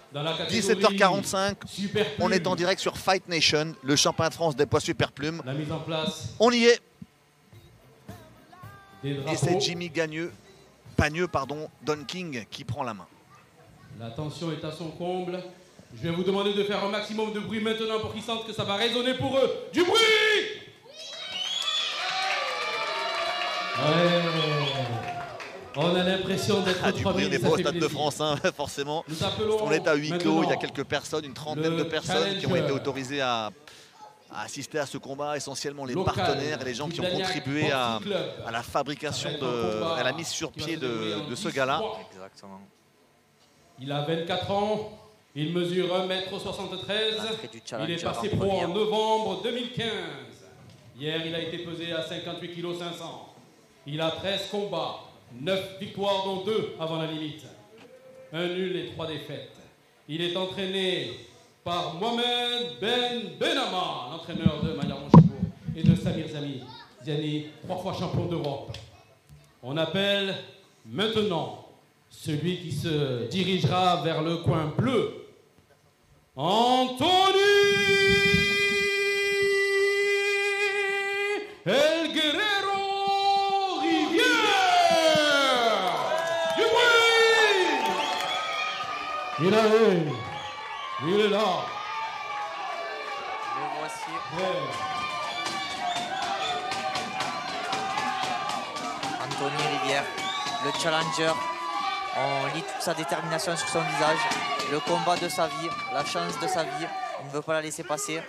Dans la 17h45, on est en direct sur Fight Nation, le championnat de France des poids super plumes. La mise en place. On y est. Des drapeaux. Et c'est Jimmy Pagneux, Don King qui prend la main. La tension est à son comble. Je vais vous demander de faire un maximum de bruit maintenant pour qu'ils sentent que ça va résonner pour eux. Du bruit! Ouais. On a l'impression d'être Du bruit, on n'est pas au Stade de France, hein, forcément. On est à huis clos, il y a quelques personnes, une trentaine de personnes qui ont été autorisées à assister à ce combat, essentiellement les partenaires et les gens qui ont contribué à la fabrication, à la mise sur pied de ce gala. Exactement. Il a 24 ans, il mesure 1,73 m, il est passé pro en novembre 2015. Hier, il a été pesé à 58,5 kg. Il a 13 combats, 9 victoires dont 2 avant la limite. Un nul et 3 défaites. Il est entraîné par Mohamed Ben Benama, l'entraîneur de Mayar Monchibourg, et de Samir Ziani, 3 fois champion d'Europe. On appelle maintenant celui qui se dirigera vers le coin bleu, Anthony El Guerrero Rivière. Du bruit! Il arrive. Il est là. Le voici. Ouais. Anthony Rivière, le challenger. On lit toute sa détermination sur son visage. Le combat de sa vie, la chance de sa vie. Il ne veut pas la laisser passer.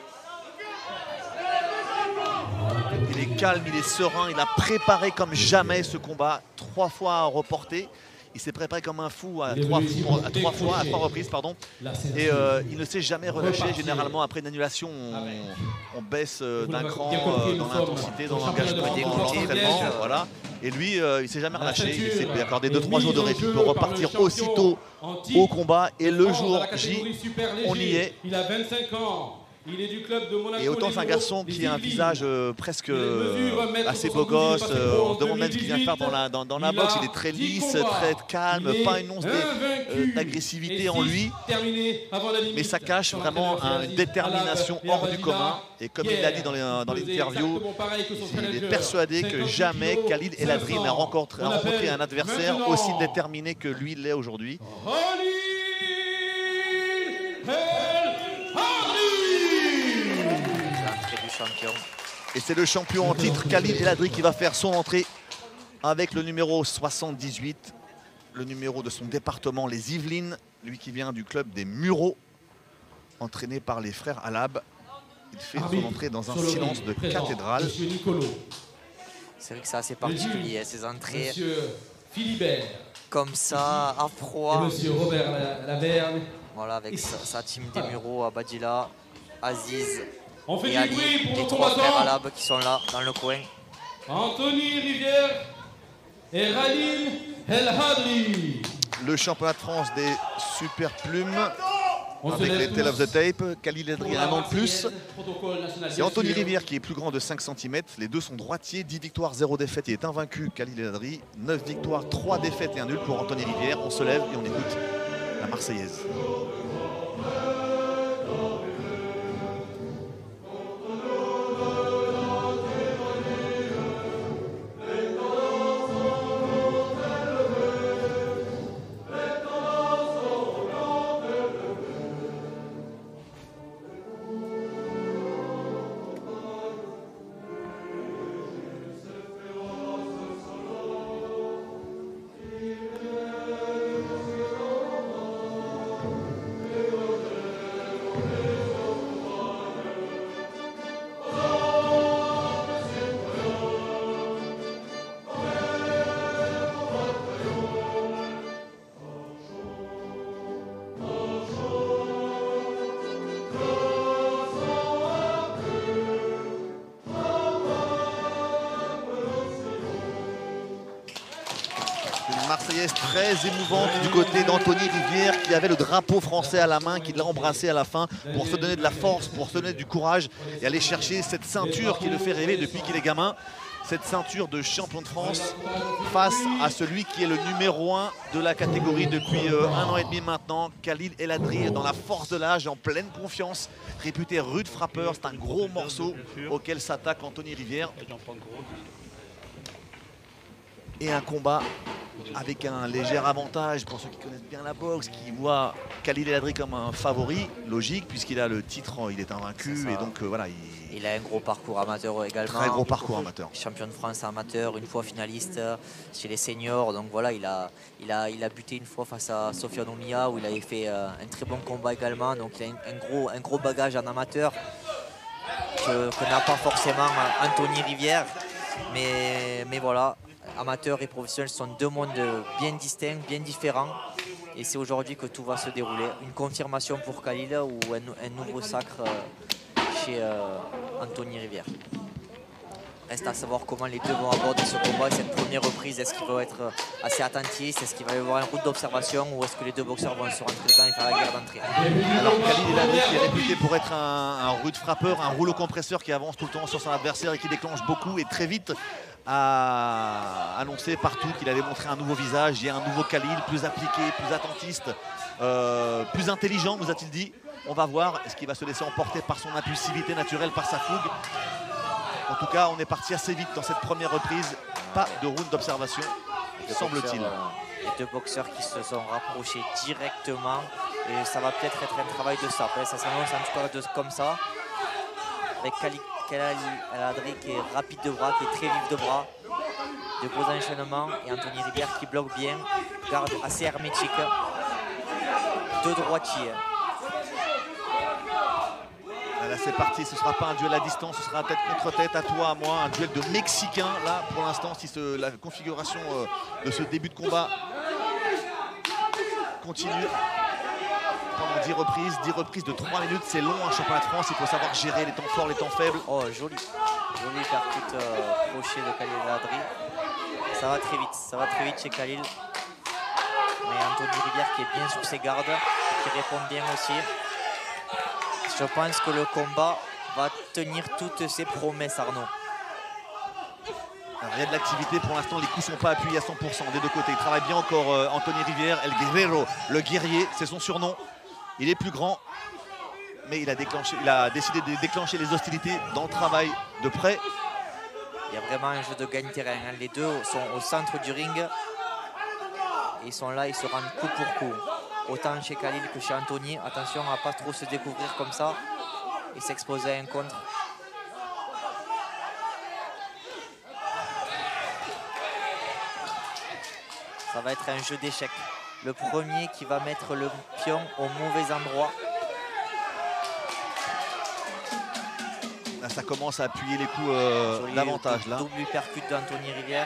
Il est calme, il est serein, il a préparé comme jamais ce combat, 3 fois reporté. Il s'est préparé comme un fou à 3 reprises. Et il ne s'est jamais relâché. Généralement, après une annulation, on baisse d'un cran dans l'intensité, dans l'engagement, dans l'entraînement. Voilà. Et lui, il ne s'est jamais relâché. Il s'est accordé 2-3 jours de répit pour repartir aussitôt au combat. Et le jour J, on y est. Il a 25 ans. Il est du club de Monaco. Et autant c'est un garçon qui a un visage presque assez beau gosse, on se demande même ce qu'il vient faire dans la boxe. Il est très lisse, très calme, pas une once d'agressivité en lui, mais ça cache vraiment une détermination hors du commun. Et comme il l'a dit dans l'interview, il est persuadé que jamais Khalid El Adri n'a rencontré un adversaire aussi déterminé que lui l'est aujourd'hui. Et c'est le champion en titre, Khalid El Adri, qui va faire son entrée avec le numéro 78, le numéro de son département, les Yvelines, lui qui vient du club des Mureaux, entraîné par les frères Alab. Il fait son entrée dans un silence de cathédrale. C'est vrai que c'est assez particulier, ces entrées. Monsieur Philibert. Comme ça, à froid. Et monsieur Robert Laverne. Voilà, avec sa team des Mureaux, Abadjila, Aziz. On fait et du Ali, bruit pour les nos 3 frères combattants. Alab qui sont là, dans le coin. Anthony Rivière et Khalid El Adri. Le championnat de France des super plumes. Avec les Tale of the Tape, Khalid El Adri a un an de plus. C'est Anthony Rivière qui est plus grand de 5 cm. Les deux sont droitiers, 10 victoires, 0 défaite. Il est invaincu, Khalid El Adri. 9 victoires, 3 défaites et un nul pour Anthony Rivière. On se lève et on écoute la Marseillaise. Marseillaise très émouvante du côté d'Anthony Rivière qui avait le drapeau français à la main, qui l'a embrassé à la fin pour se donner de la force, pour se donner du courage et aller chercher cette ceinture qui le fait rêver depuis qu'il est gamin. cette ceinture de champion de France face à celui qui est le numéro 1 de la catégorie depuis 1 an et demi maintenant. Khalil El Adri dans la force de l'âge, en pleine confiance, réputé rude frappeur. C'est un gros morceau auquel s'attaque Anthony Rivière. Et un combat avec un léger avantage pour ceux qui connaissent bien la boxe, qui voient Khalil El Adri comme un favori, logique, puisqu'il a le titre, il est invaincu, et donc voilà. Il a un gros parcours amateur également. Très gros parcours amateur. Champion de France amateur, une fois finaliste chez les seniors. Donc voilà, il a buté une fois face à Sofiane Oumia, où il avait fait un très bon combat également. Donc il a un gros bagage en amateur que n'a pas forcément Anthony Rivière. Mais voilà. Amateurs et professionnels sont deux mondes bien distincts, bien différents. Et c'est aujourd'hui que tout va se dérouler. Une confirmation pour Khalil ou un nouveau sacre chez Anthony Rivière. Reste à savoir comment les deux vont aborder ce combat et cette première reprise. Est-ce qu'ils vont être assez attentifs? Est-ce qu'il va y avoir un route d'observation? Ou est-ce que les deux boxeurs vont se rentrer dedans et faire la guerre d'entrée? Alors Khalil El Adri qui est réputé pour être un rude frappeur, un rouleau compresseur qui avance tout le temps sur son adversaire et qui déclenche beaucoup et très vite, a annoncé partout qu'il allait montrer un nouveau visage. Il y a un nouveau Khalil, plus appliqué, plus attentiste, plus intelligent, nous a-t-il dit. On va voir, est-ce qu'il va se laisser emporter par son impulsivité naturelle, par sa fougue. En tout cas, on est parti assez vite dans cette première reprise. Pas de round d'observation, semble-t-il. Les deux boxeurs qui se sont rapprochés directement. Et ça va peut-être être un travail de ça. Ça s'annonce en tout cas comme ça. Avec Khalil El Adri qui est rapide de bras, qui est très vif de bras. De beaux enchaînements. Et Anthony Rivière qui bloque bien. Garde assez hermétique. Deux droitiers. Là c'est parti, ce ne sera pas un duel à distance, ce sera tête contre tête, à toi, à moi, un duel de Mexicains. Là pour l'instant, si la configuration de ce début de combat continue pendant 10 reprises de 3 minutes, c'est long un championnat de France, il faut savoir gérer les temps forts, les temps faibles. Oh joli percute crochet de Khalil El Adri. Ça va très vite chez Khalil. Mais Anthony Rivière qui est bien sur ses gardes, qui répond bien aussi. Je pense que le combat va tenir toutes ses promesses, Arnaud. Alors, il y a de l'activité pour l'instant, les coups ne sont pas appuyés à 100% des deux côtés. Il travaille bien encore Anthony Rivière, El Guerrero, le guerrier, c'est son surnom. Il est plus grand, mais il a décidé de déclencher les hostilités dans le travail de près. Il y a vraiment un jeu de gagne-terrain. Les deux sont au centre du ring. Ils sont là, ils se rendent coup pour coup. Autant chez Khalil que chez Anthony. Attention à ne pas trop se découvrir comme ça et s'exposer à un contre. Ça va être un jeu d'échecs. Le premier qui va mettre le pion au mauvais endroit. Là, ça commence à appuyer les coups davantage. Double percute d'Anthony Rivière.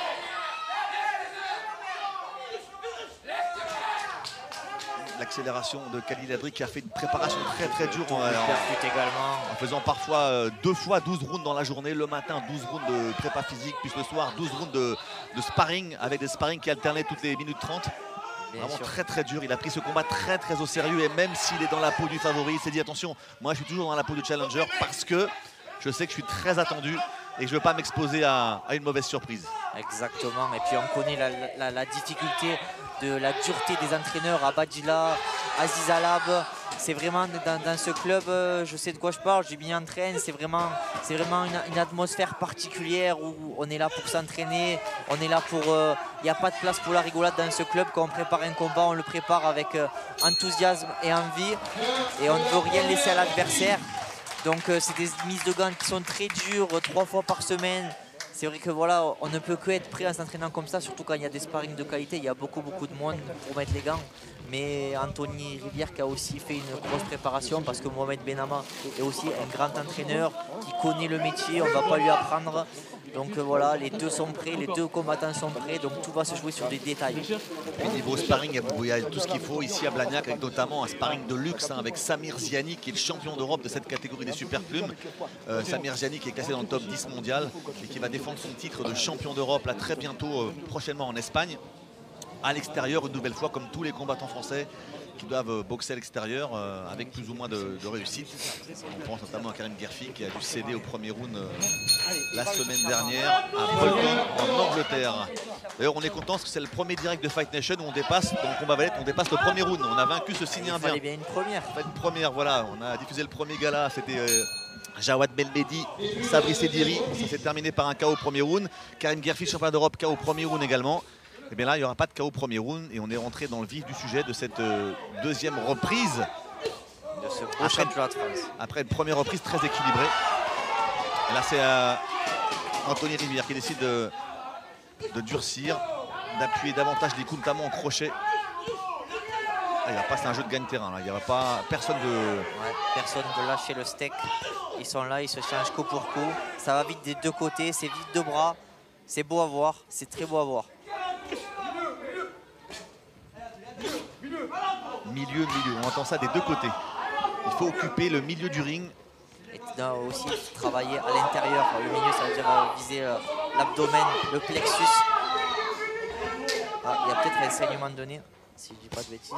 L'accélération de Khalil El Adri qui a fait une préparation très dure en faisant parfois 2 fois 12 rounds dans la journée, le matin 12 rounds de prépa physique, puis le soir 12 rounds de sparring, avec des sparring qui alternaient toutes les minutes 30. Vraiment très dur, il a pris ce combat très au sérieux et même s'il est dans la peau du favori, il s'est dit attention, moi je suis toujours dans la peau du challenger parce que je sais que je suis très attendu et que je ne veux pas m'exposer à une mauvaise surprise. Exactement, et puis on connaît la difficulté de la dureté des entraîneurs à Badjila, Aziz Alab. C'est vraiment dans ce club, je sais de quoi je parle, j'ai bien entraîné, c'est vraiment une atmosphère particulière où on est là pour s'entraîner, on est là pour... Il n'y a pas de place pour la rigolade dans ce club. Quand on prépare un combat, on le prépare avec enthousiasme et envie et on ne veut rien laisser à l'adversaire. Donc c'est des mises de gants qui sont très dures, 3 fois par semaine. C'est vrai que voilà, on ne peut que être prêt en s'entraînant comme ça, surtout quand il y a des sparring de qualité. Il y a beaucoup de monde pour mettre les gants. Mais Anthony Rivière qui a aussi fait une grosse préparation parce que Mohamed Benama est aussi un grand entraîneur qui connaît le métier, on ne va pas lui apprendre. Donc voilà, les deux sont prêts, les deux combattants sont prêts, donc tout va se jouer sur des détails. Et niveau sparring, il y a tout ce qu'il faut ici à Blagnac, avec notamment un sparring de luxe avec Samir Ziani qui est le champion d'Europe de cette catégorie des super plumes. Samir Ziani qui est classé dans le top 10 mondial et qui va défendre son titre de champion d'Europe là très bientôt, prochainement en Espagne. À l'extérieur, une nouvelle fois, comme tous les combattants français, qui doivent boxer à l'extérieur avec plus ou moins de réussite. On pense notamment à Karim Guerfi qui a dû céder au premier round la semaine dernière à Bolton en Angleterre. D'ailleurs, on est content parce que c'est le premier direct de Fight Nation où on dépasse, dans le combat valette, on dépasse le premier round. On a vaincu ce signe indien. Il fallait bien une première. En fait, une première, voilà. On a diffusé le premier gala, c'était Jawad Belmedi, Sabri Sediri. Ça s'est terminé par un KO au premier round. Karim Guerfi, champion d'Europe, KO au premier round également. Et bien là, il n'y aura pas de KO au premier round et on est rentré dans le vif du sujet de cette deuxième reprise. De ce beau championnat de France. Après une première reprise très équilibrée. Et là, c'est Anthony Rivière qui décide de durcir, d'appuyer davantage les coups, notamment en crochet. Ah, il va pas, c'est un jeu de gagne-terrain. Il n'y aura pas personne de... Ouais, personne de lâcher le steak. Ils sont là, ils se changent coup pour coup. Ça va vite des deux côtés, c'est vite de bras. C'est beau à voir, c'est très beau à voir. Milieu, on entend ça des deux côtés. Il faut occuper le milieu du ring. Et aussi travailler à l'intérieur. Le milieu, ça veut dire viser l'abdomen, le plexus. Ah, il y a peut-être un saignement donné, si je dis pas de bêtises.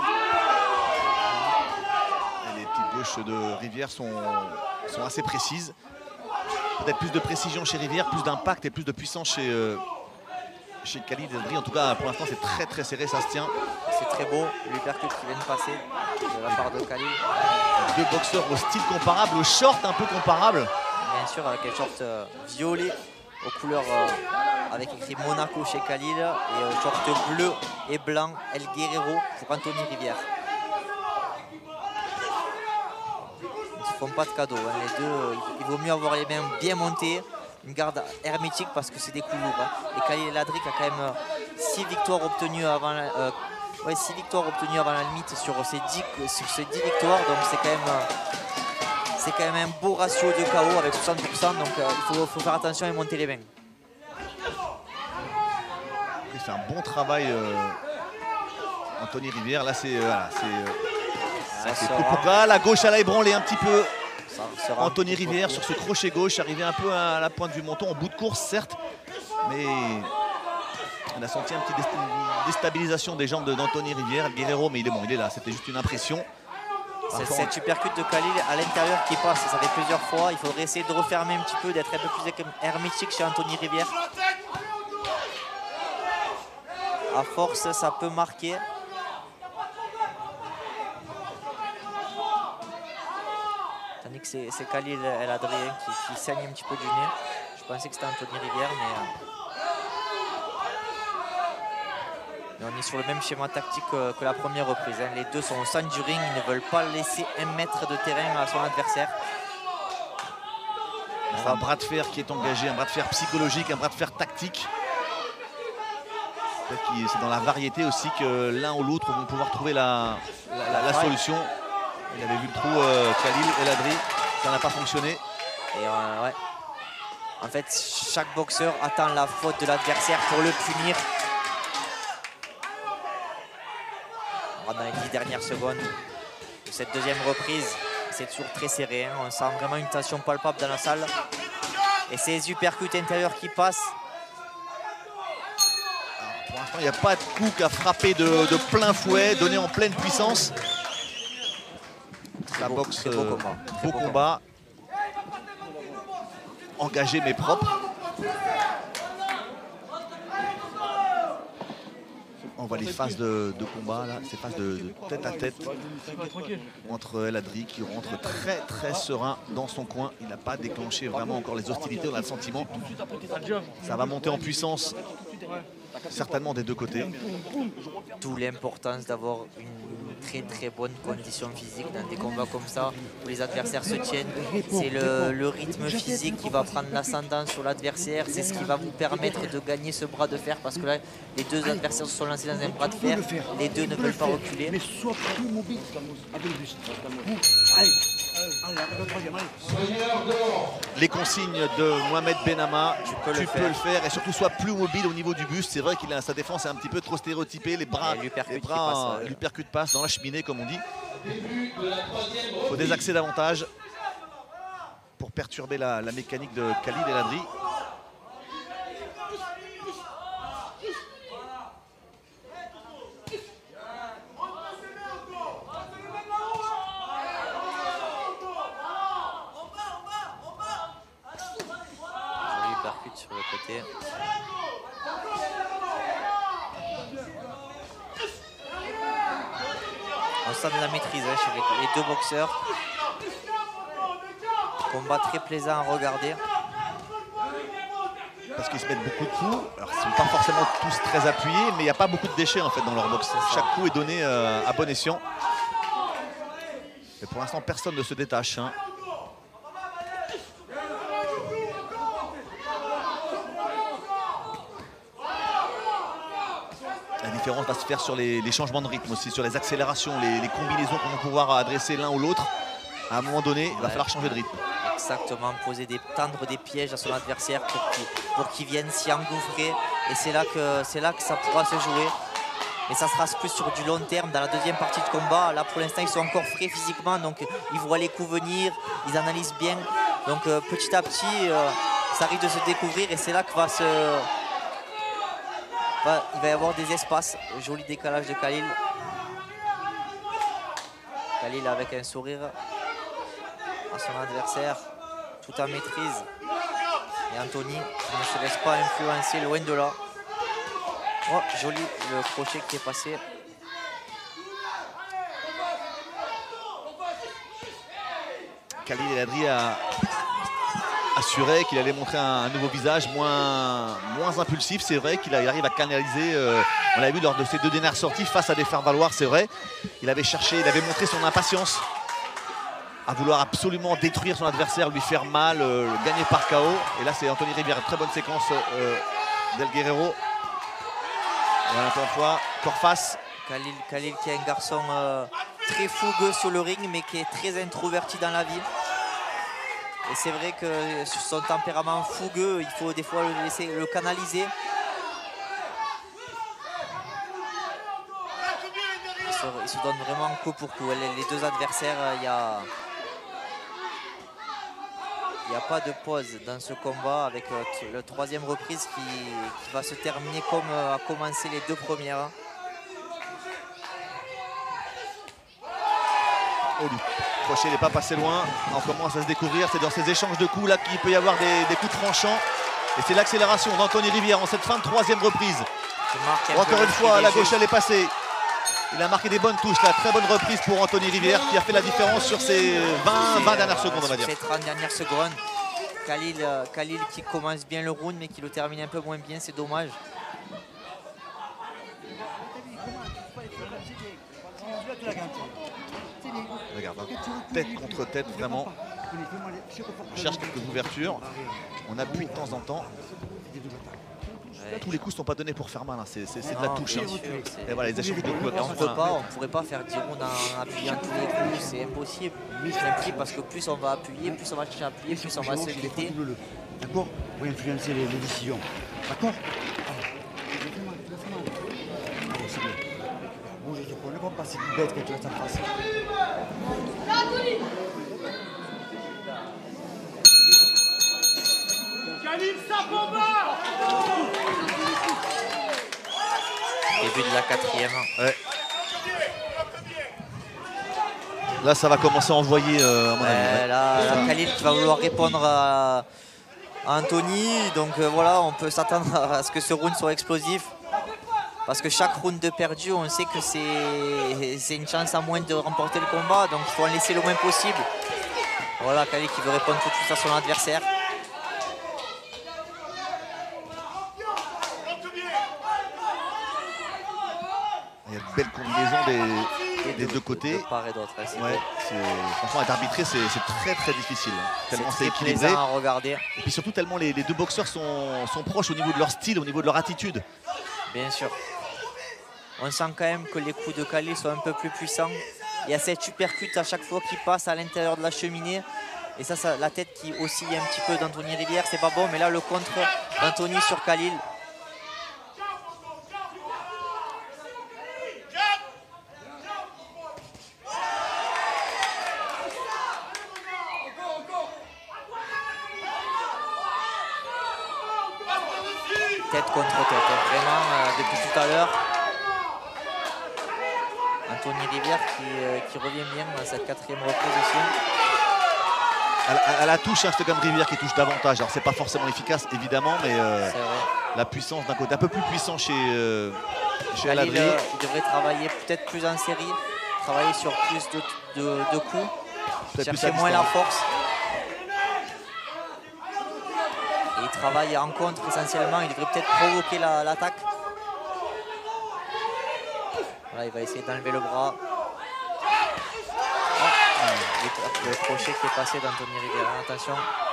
Et les petites gauches de Rivière sont assez précises. Peut-être plus de précision chez Rivière, plus d'impact et plus de puissance chez Khalid El Adri. En tout cas, pour l'instant, c'est très très serré, ça se tient. C'est très beau, l'uppercut qui vient de passer de la part de Khalid. Deux boxeurs au style comparable, au short un peu comparable. Bien sûr, avec un short violet aux couleurs avec écrit Monaco chez Khalid et un short bleu et blanc El Guerrero pour Anthony Rivière. Ils ne se font pas de cadeaux, hein. Les deux, il vaut mieux avoir les mains bien montées, une garde hermétique parce que c'est des coups lourds. Hein. Et Khalid El Adri a quand même 6 victoires obtenues avant la... 6 victoires obtenues avant la limite sur ces 10 victoires, donc c'est quand même un beau ratio de KO avec 60%, donc il faut faire attention et monter les mains. Il fait un bon travail, Anthony Rivière. Là, c'est pourquoi la gauche à la ébranlé un petit peu. Anthony Rivière sur ce crochet gauche, arrivé un peu à la pointe du menton, en bout de course, certes, mais on a senti un petit déstabilisation des jambes d'Anthony Rivière. Guerrero, mais il est bon, il est là, c'était juste une impression. C'est cette uppercut de Khalid à l'intérieur qui passe, ça fait plusieurs fois. Il faudrait essayer de refermer un petit peu, d'être un peu plus hermétique chez Anthony Rivière. À force, ça peut marquer. Tandis que c'est Khalid El Adri qui saigne un petit peu du nez. Je pensais que c'était Anthony Rivière, mais on est sur le même schéma tactique que la première reprise. Hein. Les deux sont au centre du ring, ils ne veulent pas laisser un mètre de terrain à son adversaire. C'est un bras de fer qui est engagé, un bras de fer psychologique, un bras de fer tactique. C'est dans la variété aussi que l'un ou l'autre vont pouvoir trouver la solution. Il avait vu le trou Khalid El Adri, ça n'a pas fonctionné. Et ouais. En fait, chaque boxeur attend la faute de l'adversaire pour le punir. On rentre dans les 10 dernières secondes de cette deuxième reprise. C'est toujours très serré, hein. On sent vraiment une tension palpable dans la salle. Et ces uppercuts intérieurs qui passent. Pour l'instant, il n'y a pas de coup qu'à frapper de plein fouet, donné en pleine puissance. La boxe, beau combat. Engagé mais propre. On voit les phases de combat, là, ces phases de tête à tête entre El Adri qui rentre très très serein dans son coin. Il n'a pas déclenché vraiment encore les hostilités, on a le sentiment. Ça va monter en puissance, certainement des deux côtés. D'où l'importance d'avoir une très très bonne condition physique dans des combats comme ça où les adversaires se tiennent. C'est le rythme physique qui va prendre l'ascendant sur l'adversaire. C'est ce qui va vous permettre de gagner ce bras de fer parce que là, les deux adversaires se sont lancés dans un bras de fer. Les deux ne veulent pas reculer. Mais sois plus mobile avec le buste. Les consignes de Mohamed Benama, tu peux le faire et surtout sois plus mobile au niveau du buste. C'est vrai qu'il a sa défense est un petit peu trop stéréotypée, les bras l'uppercut passe dans la cheminée comme on dit. Il faut désaxer davantage pour perturber la mécanique de Khalid El Adri. lutte sur le côté. On sent de la maîtrise chez les deux boxeurs. Combat très plaisant à regarder. Parce qu'ils se mettent beaucoup de coups. Alors, ils ne sont pas forcément tous très appuyés, mais il n'y a pas beaucoup de déchets en fait dans leur boxe. Chaque coup est donné à bon escient. Et pour l'instant, personne ne se détache. Hein. La différence va se faire sur les changements de rythme aussi, sur les accélérations, les combinaisons qu'on va pouvoir adresser l'un ou l'autre. À un moment donné, il va falloir changer de rythme. Exactement, tendre des pièges à son adversaire pour qu'il vienne s'y engouffrer. Et c'est là que ça pourra se jouer. Mais ça sera plus sur du long terme dans la deuxième partie de combat. Là, pour l'instant, ils sont encore frais physiquement, donc ils voient les coups venir, ils analysent bien. Donc petit à petit, ça risque de se découvrir et c'est là qu'il il va y avoir des espaces. Joli décalage de Khalil. Khalil avec un sourire à son adversaire, tout en maîtrise. Et Anthony qui ne se laisse pas influencer, loin de là. Oh, joli le crochet qui est passé. Khalil El Adri a assuré qu'il allait montrer un nouveau visage moins impulsif. C'est vrai qu'il arrive à canaliser. On l'a vu lors de ses deux dernières sorties face à des faire-valoir, c'est vrai. Il avait montré son impatience à vouloir absolument détruire son adversaire, lui faire mal, le gagner par KO. Et là, c'est Anthony Rivière. Très bonne séquence d'El Guerrero. Voilà, encore une fois, corps face. Khalil qui est un garçon très fougueux sur le ring, mais qui est très introverti dans la vie. Et c'est vrai que sur son tempérament fougueux, il faut des fois le canaliser. Il se donne vraiment coup pour coup. Les deux adversaires, il n'y a pas de pause dans ce combat avec la troisième reprise qui va se terminer comme a commencé les deux premières. Oh, le crochet n'est pas passé loin. On commence à se découvrir. C'est dans ces échanges de coups là qu'il peut y avoir des coups tranchants. Et c'est l'accélération d'Anthony Rivière en cette fin de troisième reprise. Encore une fois, la gauche elle est passée. Il a marqué des bonnes touches là. Très bonne reprise pour Anthony Rivière qui a fait la différence sur ces 20 dernières secondes, on va dire. Ces 30 dernières secondes. Khalil qui commence bien le round mais qui le termine un peu moins bien, c'est dommage. Regarde, hein, tête contre tête, vraiment. On cherche quelques ouvertures. On appuie de temps en temps. Ouais. Tous les coups ne sont pas donnés pour faire mal, hein. C'est de la touche. Hein. Et voilà, les échanges de coups. On ne pourrait pas faire 10 rounds en appuyant tous les coups, c'est impossible. Parce que plus on va appuyer, plus on va chercher à appuyer, plus on va se quitter. D'accord, pour influencer les décisions. D'accord. Bon, je te connais pas, c'est plus bête que tu as ta face. Khalil, ça combat. Début de la quatrième. Ouais. Là, ça va commencer à envoyer, à mon avis. Là, Khalil qui va vouloir répondre à Anthony. Donc voilà, on peut s'attendre à ce que ce round soit explosif. Parce que chaque round de perdu, on sait que c'est une chance à moins de remporter le combat. Donc il faut en laisser le moins possible. Voilà, Khalil qui veut répondre tout de suite à son adversaire. Il y a de belles combinaisons des deux côtés. De part et d'autre. Ouais, franchement, être arbitré, c'est très très difficile. Tellement c'est équilibré. À regarder. Et puis surtout, tellement les deux boxeurs sont proches au niveau de leur style, au niveau de leur attitude. Bien sûr. On sent quand même que les coups de Khalil sont un peu plus puissants. Il y a cette uppercut à chaque fois qu'il passe à l'intérieur de la cheminée. Et ça, la tête qui oscille un petit peu d'Anthony Rivière, c'est pas bon. Mais là, le contre d'Anthony sur Khalil. Tête contre tête, vraiment depuis tout à l'heure. Anthony Rivière qui revient bien dans cette quatrième reprise aussi. À la touche, hein, c'est comme Rivière qui touche davantage. Alors c'est pas forcément efficace évidemment, mais la puissance d'un côté un peu plus puissant chez El Hadri. Il devrait travailler peut-être plus en série, travailler sur plus de coups, chercher moins la force. Et il travaille en contre essentiellement, il devrait peut-être provoquer l'attaque. Voilà, il va essayer d'enlever le bras. Le crochet qui est passé d'Anthony Rivera, attention.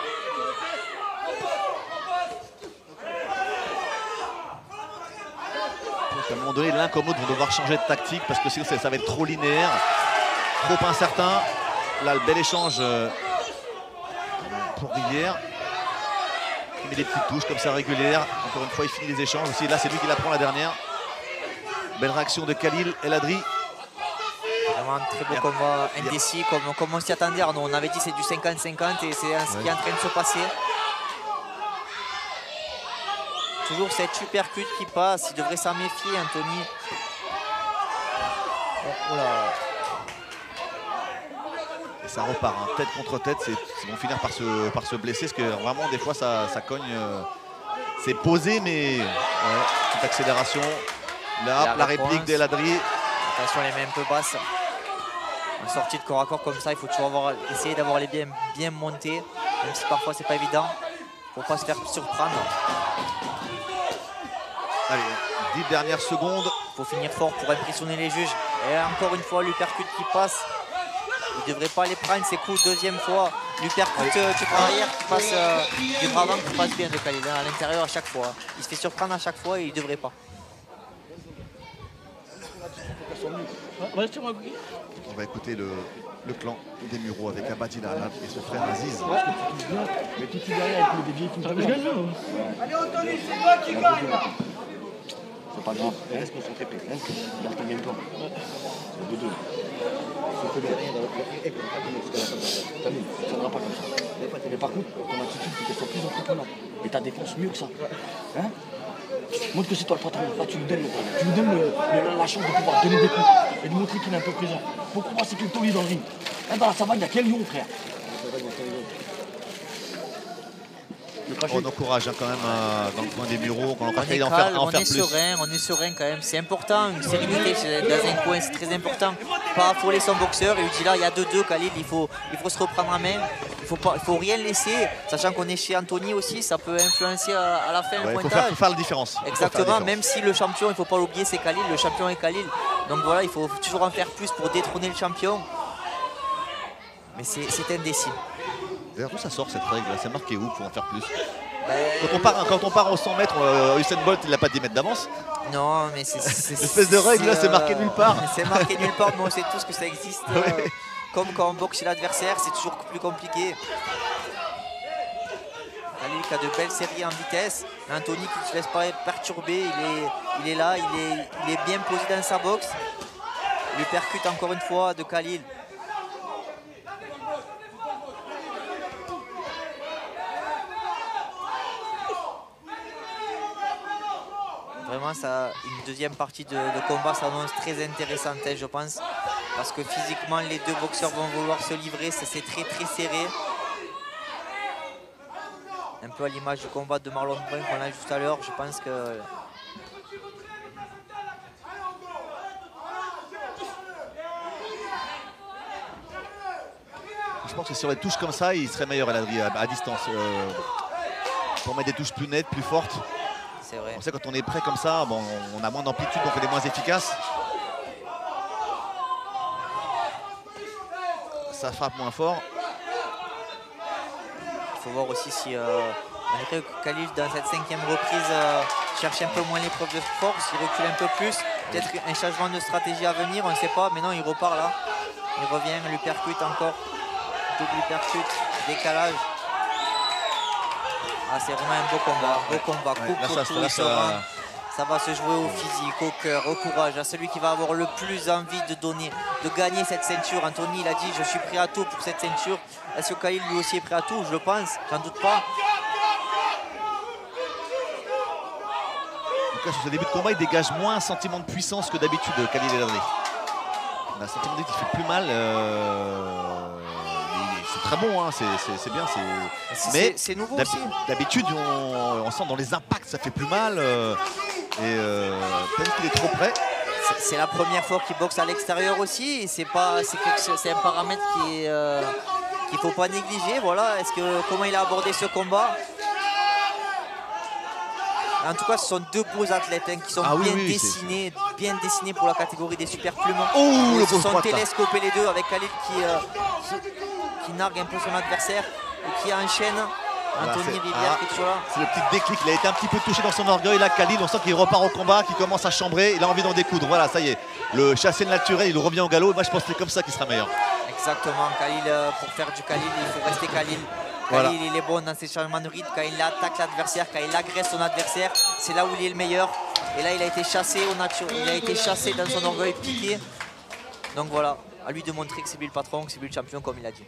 À un moment donné, l'un comme l'autre vont devoir changer de tactique parce que sinon ça va être trop linéaire, trop incertain. Là, le bel échange pour Rivière. Il met des petites touches comme ça régulières. Encore une fois, il finit les échanges aussi. Là, c'est lui qui la prend la dernière. Belle réaction de Khalil El Hadri. Vraiment un très beau combat indécis, comme on s'y attendait. Arnaud. On avait dit c'est du 50-50 et c'est ce qui est en train de se passer. Toujours cette uppercut qui passe, il devrait s'en méfier, Anthony. Oh là. Et ça repart, hein. Tête contre tête, ils vont finir par se blesser, parce que vraiment des fois ça cogne. C'est posé, mais petite accélération. Là, la réplique d'El Hadri. Attention, les mains un peu basses. En sortie de corps à corps comme ça, il faut toujours essayer d'avoir les biens bien montés, même si parfois c'est pas évident. Pour pas se faire surprendre. Allez, 10 dernières secondes. Il faut finir fort pour impressionner les juges. Et là, encore une fois, l'uppercut qui passe. Il ne devrait pas les prendre ces coups. Deuxième fois, l'uppercut du bras arrière qui passe, du bras avant qui passe bien de Khalil à l'intérieur à chaque fois. Il se fait surprendre à chaque fois et il ne devrait pas. On va écouter le clan des Mureaux avec Abadila et son frère Aziz. Mais tout derrière avec le dévié qui me allez Anthony, c'est toi qui gagne là. C'est pas grave, reste concentré, garde ton game plan. C'est 2-2. Sauf que derrière, ça ne tiendra pas comme ça. Mais par contre, ton attitude, c'est qu'elle soit plus entreprenante. Et ta défense mieux que ça. Hein? Montre que c'est toi le patron. Là, tu lui donnes la chance de pouvoir donner des coups et de montrer qu'il est un peu présent. Pourquoi c'est que le taulier dans le ring? Eh ben, ça va, il y a quel lion, frère? On encourage quand même dans le coin des Mureaux. On est calme, on est serein quand même. C'est important, une sérénité dans un coin, c'est très important. Pas affoler son boxeur. Il lui dit là, il y a 2-2, Khalil, il faut se reprendre en main. Il faut rien laisser, sachant qu'on est chez Anthony aussi, ça peut influencer à la fin le pointage. Il faut faire la différence. Exactement, même si le champion, il ne faut pas l'oublier, c'est Khalil, le champion est Khalil. Donc voilà, il faut toujours en faire plus pour détrôner le champion. Mais c'est indécis. D'ailleurs, d'où ça sort cette règle? C'est marqué où pour en faire plus? Quand on part aux 100 mètres, Usain Bolt, il n'a pas 10 mètres d'avance. Non, mais c'est... L'espèce de règle, là, c'est marqué nulle part. C'est marqué nulle part, mais on sait tous que ça existe. Comme quand on boxe chez l'adversaire, c'est toujours plus compliqué. Khalil qui a de belles séries en vitesse. Anthony qui ne se laisse pas perturber, il est là, il est bien posé dans sa boxe. Il lui percute encore une fois de Khalil. Vraiment, une deuxième partie de combat s'annonce très intéressante, je pense. Parce que physiquement, les deux boxeurs vont vouloir se livrer. C'est très très serré. Un peu à l'image du combat de Marlon Brun qu'on a juste à l'heure. Je pense que... Je pense que sur les touches comme ça, il serait meilleur à distance. Pour mettre des touches plus nettes, plus fortes. C'est vrai. On sait quand on est prêt comme ça, bon, on a moins d'amplitude, donc on est moins efficace. Ça frappe moins fort. Il faut voir aussi si Khalil, dans cette 5e reprise, cherche un peu moins l'épreuve de force, il recule un peu plus. Peut-être un changement de stratégie à venir, on ne sait pas, mais non, il repart là. Il revient, lui percute encore. Double percute, décalage. Ah, c'est vraiment un beau combat, ça va se jouer au physique, au cœur, au courage, à celui qui va avoir le plus envie de gagner cette ceinture. Anthony, il a dit, je suis prêt à tout pour cette ceinture. Est-ce que Khalil lui aussi est prêt à tout? Je le pense, j'en doute pas. En tout cas, sur ce début de combat, il dégage moins un sentiment de puissance que d'habitude, Khalil El Hadri. Un sentiment qui fait plus mal. C'est très bon, hein, c'est bien. Mais c'est nouveau aussi. D'habitude, on sent dans les impacts, ça fait plus mal. Peut-être qu'il est trop près. C'est la première fois qu'il boxe à l'extérieur aussi. C'est un paramètre qu'il ne faut pas négliger. Voilà. Comment il a abordé ce combat? En tout cas, ce sont deux beaux athlètes hein, qui sont bien dessinés pour la catégorie des super plumes. Ils se sont télescopés les deux avec Khalil qui nargue un peu son adversaire et qui enchaîne. Anthony Rivière qui est toujours là. C'est le petit déclic, il a été un petit peu touché dans son orgueil. Là, Khalil, on sent qu'il repart au combat, qu'il commence à chambrer, il a envie d'en découdre. Voilà, ça y est, le chassé naturel, il revient au galop. Moi, je pense que c'est comme ça qu'il sera meilleur. Exactement, Khalil, pour faire du Khalil, il faut rester Khalil. Khalil, il est bon dans ses changements de rythme, quand il attaque l'adversaire, quand il agresse son adversaire, c'est là où il est le meilleur. Et là, il a été chassé au naturel, il a été chassé dans son orgueil piqué. Donc voilà, à lui de montrer que c'est lui le patron, que c'est lui le champion, comme il a dit.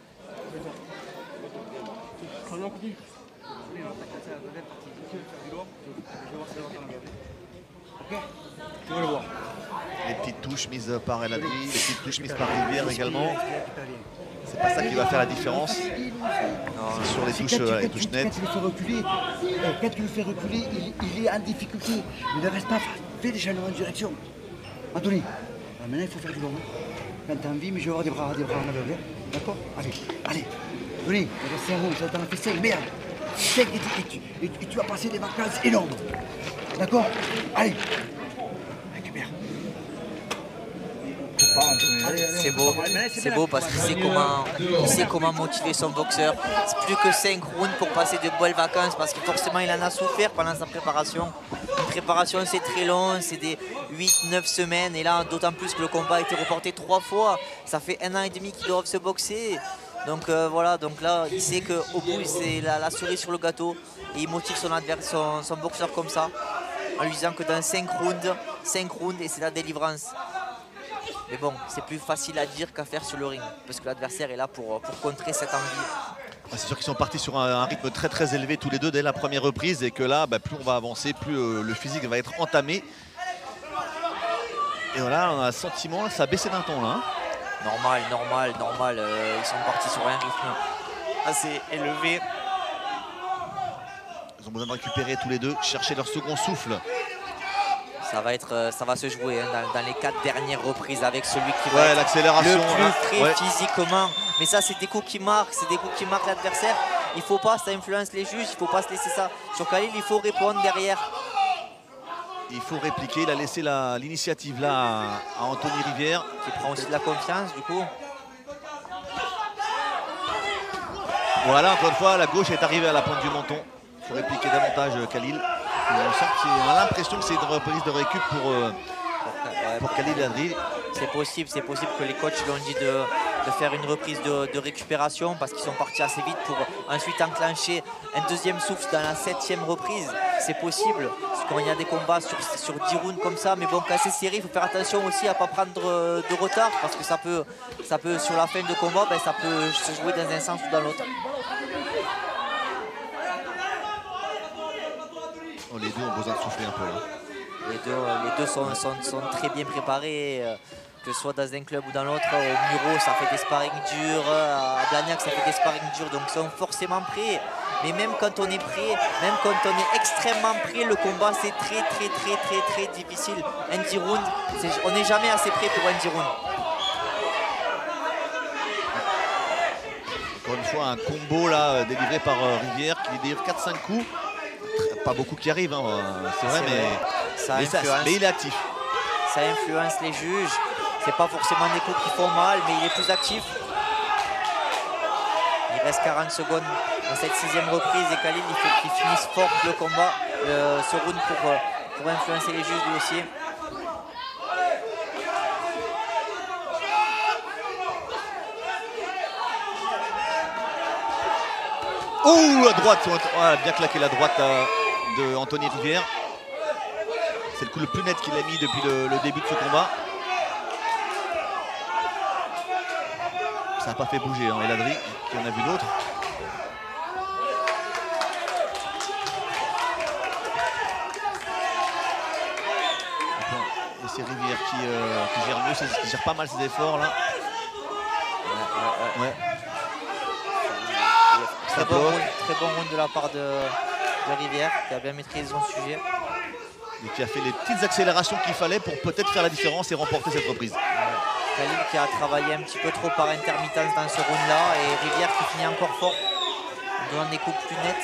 Tu vas le voir. Les petites touches mises par El Adri, les petites touches mises par Rivière également. C'est pas ça qui va faire la différence. C'est sur les touches nettes. Quand tu le fais reculer, il est en difficulté. Il ne reste pas. Fais des changements de direction. Anthony, maintenant il faut faire du long. Quand tu as envie, mais je vais avoir des bras en aveugle. D'accord? Allez. Anthony, c'est un rond, ça t'en a fait 5, merde. 5 et tu vas passer des vacances énormes. D'accord? Allez. Récupère. C'est beau parce qu'il sait comment motiver son boxeur. C'est plus que 5 rounds pour passer de belles vacances parce que forcément il en a souffert pendant sa préparation. Une préparation c'est très long, c'est des 8-9 semaines et là d'autant plus que le combat a été reporté 3 fois. Ça fait 1 an et demi qu'ils doivent se boxer. Donc voilà, donc là il sait qu'au bout c'est la cerise sur le gâteau et il motive son boxeur comme ça en lui disant que dans 5 rounds et c'est la délivrance. Mais bon, c'est plus facile à dire qu'à faire sur le ring, parce que l'adversaire est là pour contrer cette envie. C'est sûr qu'ils sont partis sur un rythme très très élevé tous les deux dès la première reprise et que là, plus on va avancer, plus le physique va être entamé. Et voilà, on a le sentiment que ça a baissé d'un ton là. Hein. Normal. Ils sont partis sur un rythme assez élevé. Ils ont besoin de récupérer tous les deux, chercher leur second souffle. Ça va se jouer hein, dans les 4 dernières reprises avec celui qui va être l'accélération, le plus frais physiquement. Mais ça, c'est des coups qui marquent, l'adversaire. Il ne faut pas, ça influence les juges, il ne faut pas se laisser ça. Sur Khalil, il faut répondre derrière. Il faut répliquer, il a laissé l'initiative là à Anthony Rivière. Qui prend aussi de la confiance du coup. Voilà, encore une fois, la gauche est arrivée à la pointe du menton. Il faut répliquer davantage Khalil. On a l'impression que c'est une reprise de récup pour Khalil Adri. C'est possible que les coachs lui ont dit de faire une reprise de récupération parce qu'ils sont partis assez vite pour ensuite enclencher un deuxième souffle dans la 7e reprise. C'est possible, parce qu'il y a des combats sur 10 rounds comme ça, mais bon, quand c'est serré, il faut faire attention aussi à ne pas prendre de retard parce que ça peut sur la fin de combat, ça peut se jouer dans un sens ou dans l'autre. Les deux ont besoin de souffler un peu. Hein. Les deux sont très bien préparés, que ce soit dans un club ou dans l'autre. Au Muro, ça fait des sparring durs. À Blagnac, ça fait des sparring durs. Donc, ils sont forcément prêts. Mais même quand on est prêt, même quand on est extrêmement prêt, le combat, c'est très difficile. Un 10 rounds, on n'est jamais assez prêt pour un 10 rounds. Encore une fois, un combo là, délivré par Rivière qui délivre 4-5 coups. Pas beaucoup qui arrivent, hein, c'est vrai, mais il est actif. Ça influence les juges. C'est pas forcément des coups qui font mal, mais il est plus actif. Il reste 40 secondes dans cette 6e reprise et Khalil, il faut qu'il finisse fort le combat, ce round pour influencer les juges lui aussi. Oh, la droite, bien claqué la droite de Anthony Rivière. C'est le coup le plus net qu'il a mis depuis le début de ce combat. Ça n'a pas fait bouger El Adri, qui en a vu d'autres. Et c'est Rivière qui gère mieux, qui gère pas mal ses efforts là. Ouais. Très bon round de la part de Rivière, qui a bien maîtrisé son sujet. Et qui a fait les petites accélérations qu'il fallait pour peut-être faire la différence et remporter cette reprise. Khalil qui a travaillé un petit peu trop par intermittence dans ce round-là, et Rivière qui finit encore fort, en donnant des coups plus nets.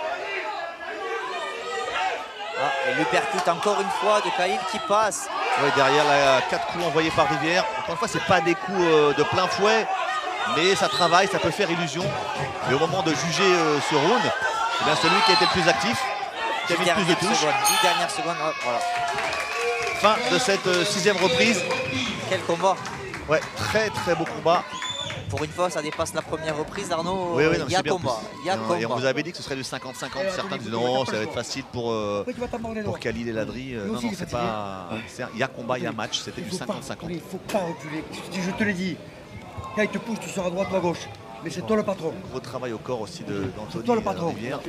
Et l'uppercut encore une fois de Khalil qui passe. Ouais, derrière, 4 coups envoyés par Rivière. Encore une fois, c'est pas des coups de plein fouet, mais ça travaille, ça peut faire illusion. Mais au moment de juger ce round, c'est bien celui qui a été le plus actif, qui a mis le plus de touches. 10 dernières secondes, hop, voilà. Fin de cette 6e reprise. Quel combat! Ouais, très beau combat. Pour une fois, ça dépasse la première reprise, Arnaud. Oui, il y a combat. Et on vous avait dit que ce serait du 50-50. Certains disaient non, ça va être facile pour Khalil Eladri. Non, c'est pas. Il y a combat, il y a match. C'était du 50-50. Il ne faut pas reculer. Je te l'ai dit. Quand il te pousse, tu seras à droite ou à gauche. Mais c'est toi le patron. Gros travail au corps aussi d'Anthony. C'est toi le patron. Rivière.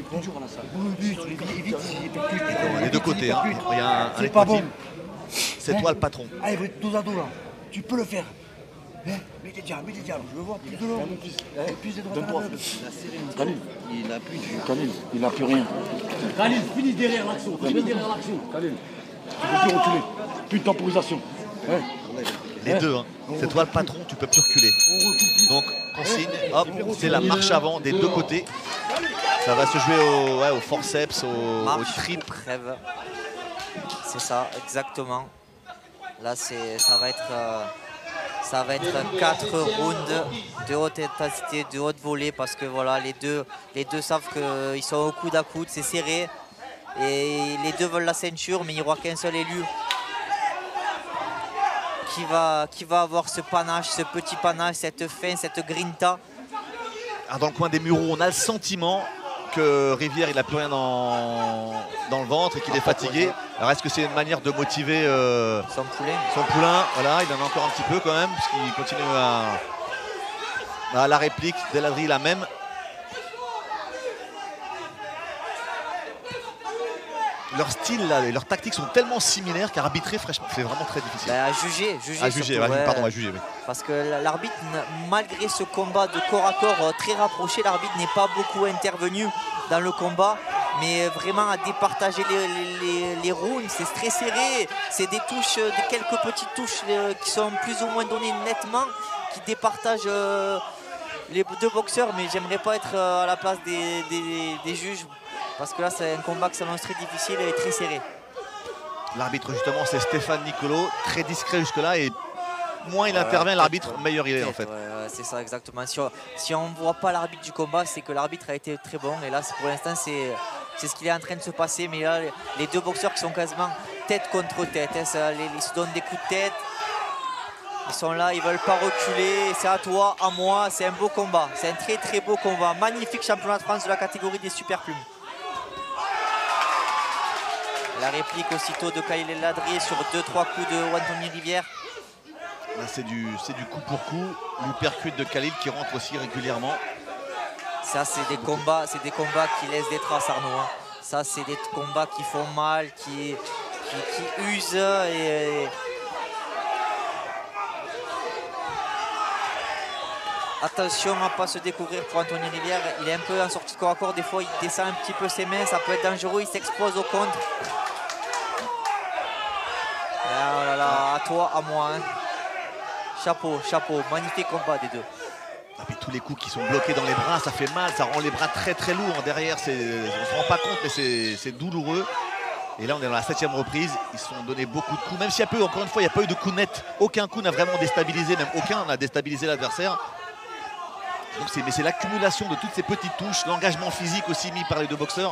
Les deux côtés. Il y a un c'est pas bon. C'est toi le patron. Allez, dos à dos là. Tu peux le faire. Mets des diables, je veux voir plus de l'eau. Plus de droite à la Khalil, il n'a plus Khalil, il n'a plus rien. Khalil, finis derrière l'action. Khalil, tu ne peux plus reculer. Plus de temporisation. Les deux, hein. C'est toi le patron, tu peux plus reculer. Donc, consigne, hop, c'est la marche avant des deux côtés. Ça va se jouer au forceps, au trip. C'est ça, exactement. Là, ça va être 4 rounds de haute intensité, de haute volée, parce que voilà, les deux savent qu'ils sont au coude à coude, c'est serré. Et les deux veulent la ceinture, mais il n'y aura qu'un seul élu qui va avoir ce panache, ce petit panache, cette faim, cette grinta. Alors dans le coin des Mureaux, on a le sentiment que Rivière, il n'a plus rien dans le ventre et qu'il est fatigué. Alors est-ce que c'est une manière de motiver son poulain? Voilà, il en a encore un petit peu quand même, puisqu'il continue à la réplique d'Eladri, la même. Leur style là, et leurs tactiques sont tellement similaires qu'arbitrer, franchement, c'est vraiment très difficile. À juger. À juger, à juger. Oui. Parce que l'arbitre, malgré ce combat de corps à corps très rapproché, l'arbitre n'est pas beaucoup intervenu dans le combat. Mais vraiment à départager les rounds, c'est très serré. C'est des touches, quelques petites touches qui sont plus ou moins données nettement, qui départagent les deux boxeurs. Mais j'aimerais pas être à la place des juges. Parce que là, c'est un combat qui s'annonce très difficile et très serré. L'arbitre, justement, c'est Stéphane Nicolo, très discret jusque-là. Et moins il intervient, l'arbitre, meilleur il est, en fait. C'est ça, exactement. Si on ne voit pas l'arbitre du combat, c'est que l'arbitre a été très bon. Et là, pour l'instant, c'est ce qui est en train de se passer. Mais là, les deux boxeurs qui sont quasiment tête contre tête. Ils se donnent des coups de tête. Ils sont là, ils ne veulent pas reculer. C'est à toi, à moi. C'est un beau combat. C'est un très beau combat. Magnifique championnat de France de la catégorie des super plumes. La réplique aussitôt de Khalil Eladri sur 2-3 coups de Anthony Rivière. Là, c'est du coup pour coup. L'uppercut de Khalil qui rentre aussi régulièrement. Ça, c'est des combats qui laissent des traces, Arnaud. Hein. Ça, c'est des combats qui font mal, qui usent. Attention à ne pas se découvrir pour Anthony Rivière. Il est un peu en sortie de corps à corps. Des fois, il descend un petit peu ses mains. Ça peut être dangereux. Il s'expose au contre. Oh là là, à toi, à moi. Hein. Chapeau. Magnifique combat des deux. Et puis tous les coups qui sont bloqués dans les bras, ça fait mal. Ça rend les bras très lourds. Derrière, on ne se rend pas compte, mais c'est douloureux. Et là, on est dans la 7e reprise. Ils se sont donné beaucoup de coups. Même s'il y a peu, encore une fois, il n'y a pas eu de coup net. Aucun coup n'a vraiment déstabilisé. Même aucun n'a déstabilisé l'adversaire. Mais c'est l'accumulation de toutes ces petites touches, l'engagement physique aussi mis par les deux boxeurs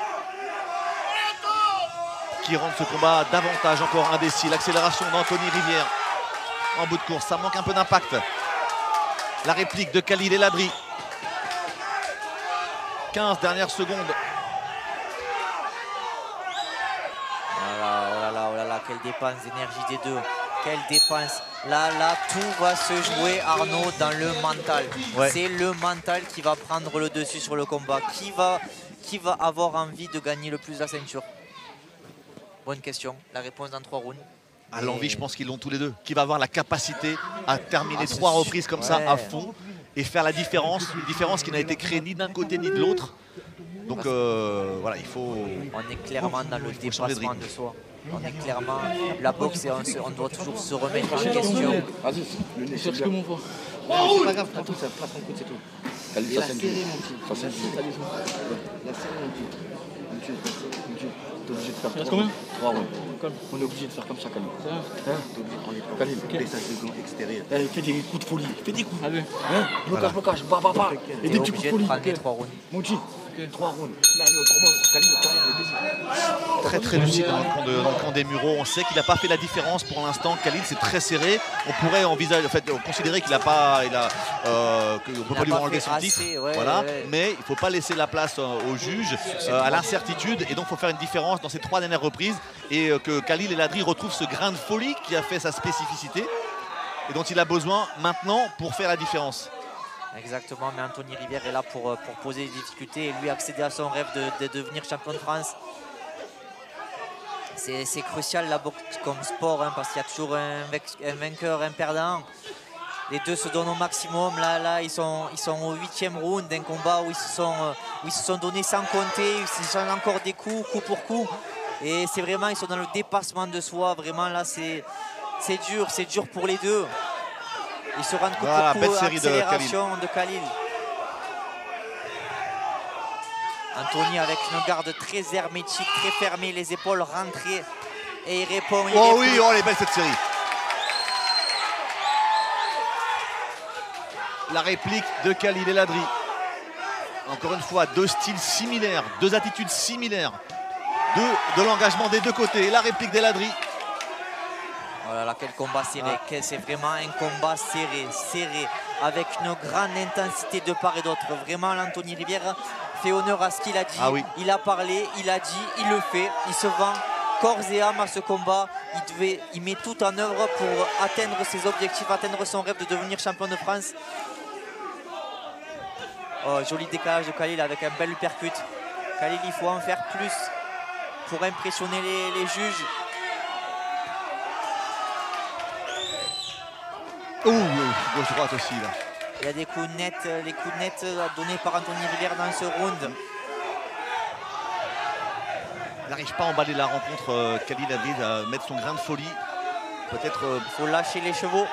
qui rendent ce combat davantage encore indécis. L'accélération d'Anthony Rivière en bout de course, ça manque un peu d'impact. La réplique de Khalil Eladri. 15 dernières secondes. Oh là là, quelle dépense d'énergie des deux. Quelle dépense. Là, tout va se jouer, Arnaud, dans le mental. Ouais. C'est le mental qui va prendre le dessus sur le combat. Qui va avoir envie de gagner le plus la ceinture? Bonne question. La réponse dans 3 rounds. À l'envie, je pense qu'ils l'ont tous les deux. Qui va avoir la capacité à terminer 3 reprises comme ça à fond et faire la différence, une différence qui n'a été créée ni d'un côté ni de l'autre. Donc voilà, il faut... On est clairement dans le dépassement de soi. On est clairement... La boxe, on doit toujours se remettre en question. Vas-y, c'est ce que mon frère. C'est pas grave, prends-toi, ça place un coup, c'est tout. Et la serrer, mon petit. La serrer, mon petit. T'es obligé de faire 3 rounds. On est obligé de faire comme ça, Khalil. Khalil, les 5 secondes extérieures. Fais des coups de folie. Fais des coups. Blocage, blocage. Bah. Et des petits coups de folie. Mon petit. 3 rounds. Très très lucide dans le camp des Mureaux. On sait qu'il n'a pas fait la différence pour l'instant. Khalil, c'est très serré. On pourrait envisager, en fait, considérer qu'il n'a pas, qu'on ne peut pas lui enlever son titre. Voilà. Mais il ne faut pas laisser la place au juge, à l'incertitude. Et donc, il faut faire une différence dans ces 3 dernières reprises. Et que Khalil El Hadri retrouve ce grain de folie qui a fait sa spécificité et dont il a besoin maintenant pour faire la différence. Exactement, mais Anthony Rivière est là pour poser des difficultés et lui accéder à son rêve de devenir champion de France. C'est crucial la boxe comme sport, hein, parce qu'il y a toujours un vainqueur, un perdant. Les deux se donnent au maximum. Là ils sont au 8e round d'un combat où ils se sont donnés sans compter. Ils se donnent encore des coups, coup pour coup. Et c'est vraiment, ils sont dans le dépassement de soi. Vraiment là, c'est dur pour les deux. Ils se rendent coup pour coup, accélération de Khalil. Anthony avec une garde très hermétique, très fermée, les épaules rentrées. Et il répond. Oh oui, oh elle est belle cette série. La réplique de Khalil El Hadri. Encore une fois, 2 styles similaires, 2 attitudes similaires. De l'engagement des deux côtés. Et la réplique d'El Hadri. Oh là là, quel combat serré. C'est vraiment un combat serré, avec une grande intensité de part et d'autre. Vraiment, l'Anthony Rivière fait honneur à ce qu'il a dit. Ah oui. Il a parlé, il a dit, il le fait. Il se vend corps et âme à ce combat. Il met tout en œuvre pour atteindre ses objectifs, atteindre son rêve de devenir champion de France. Oh, joli décalage de Khalil avec un bel uppercut. Khalil, il faut en faire plus pour impressionner les juges. Gauche-droite aussi là. Il y a des coups nets, les coups nets donnés par Anthony Rivière dans ce round. Il n'arrive pas à emballer la rencontre, Khalil El Hadri, à mettre son grain de folie. Peut-être... Il faut lâcher les chevaux.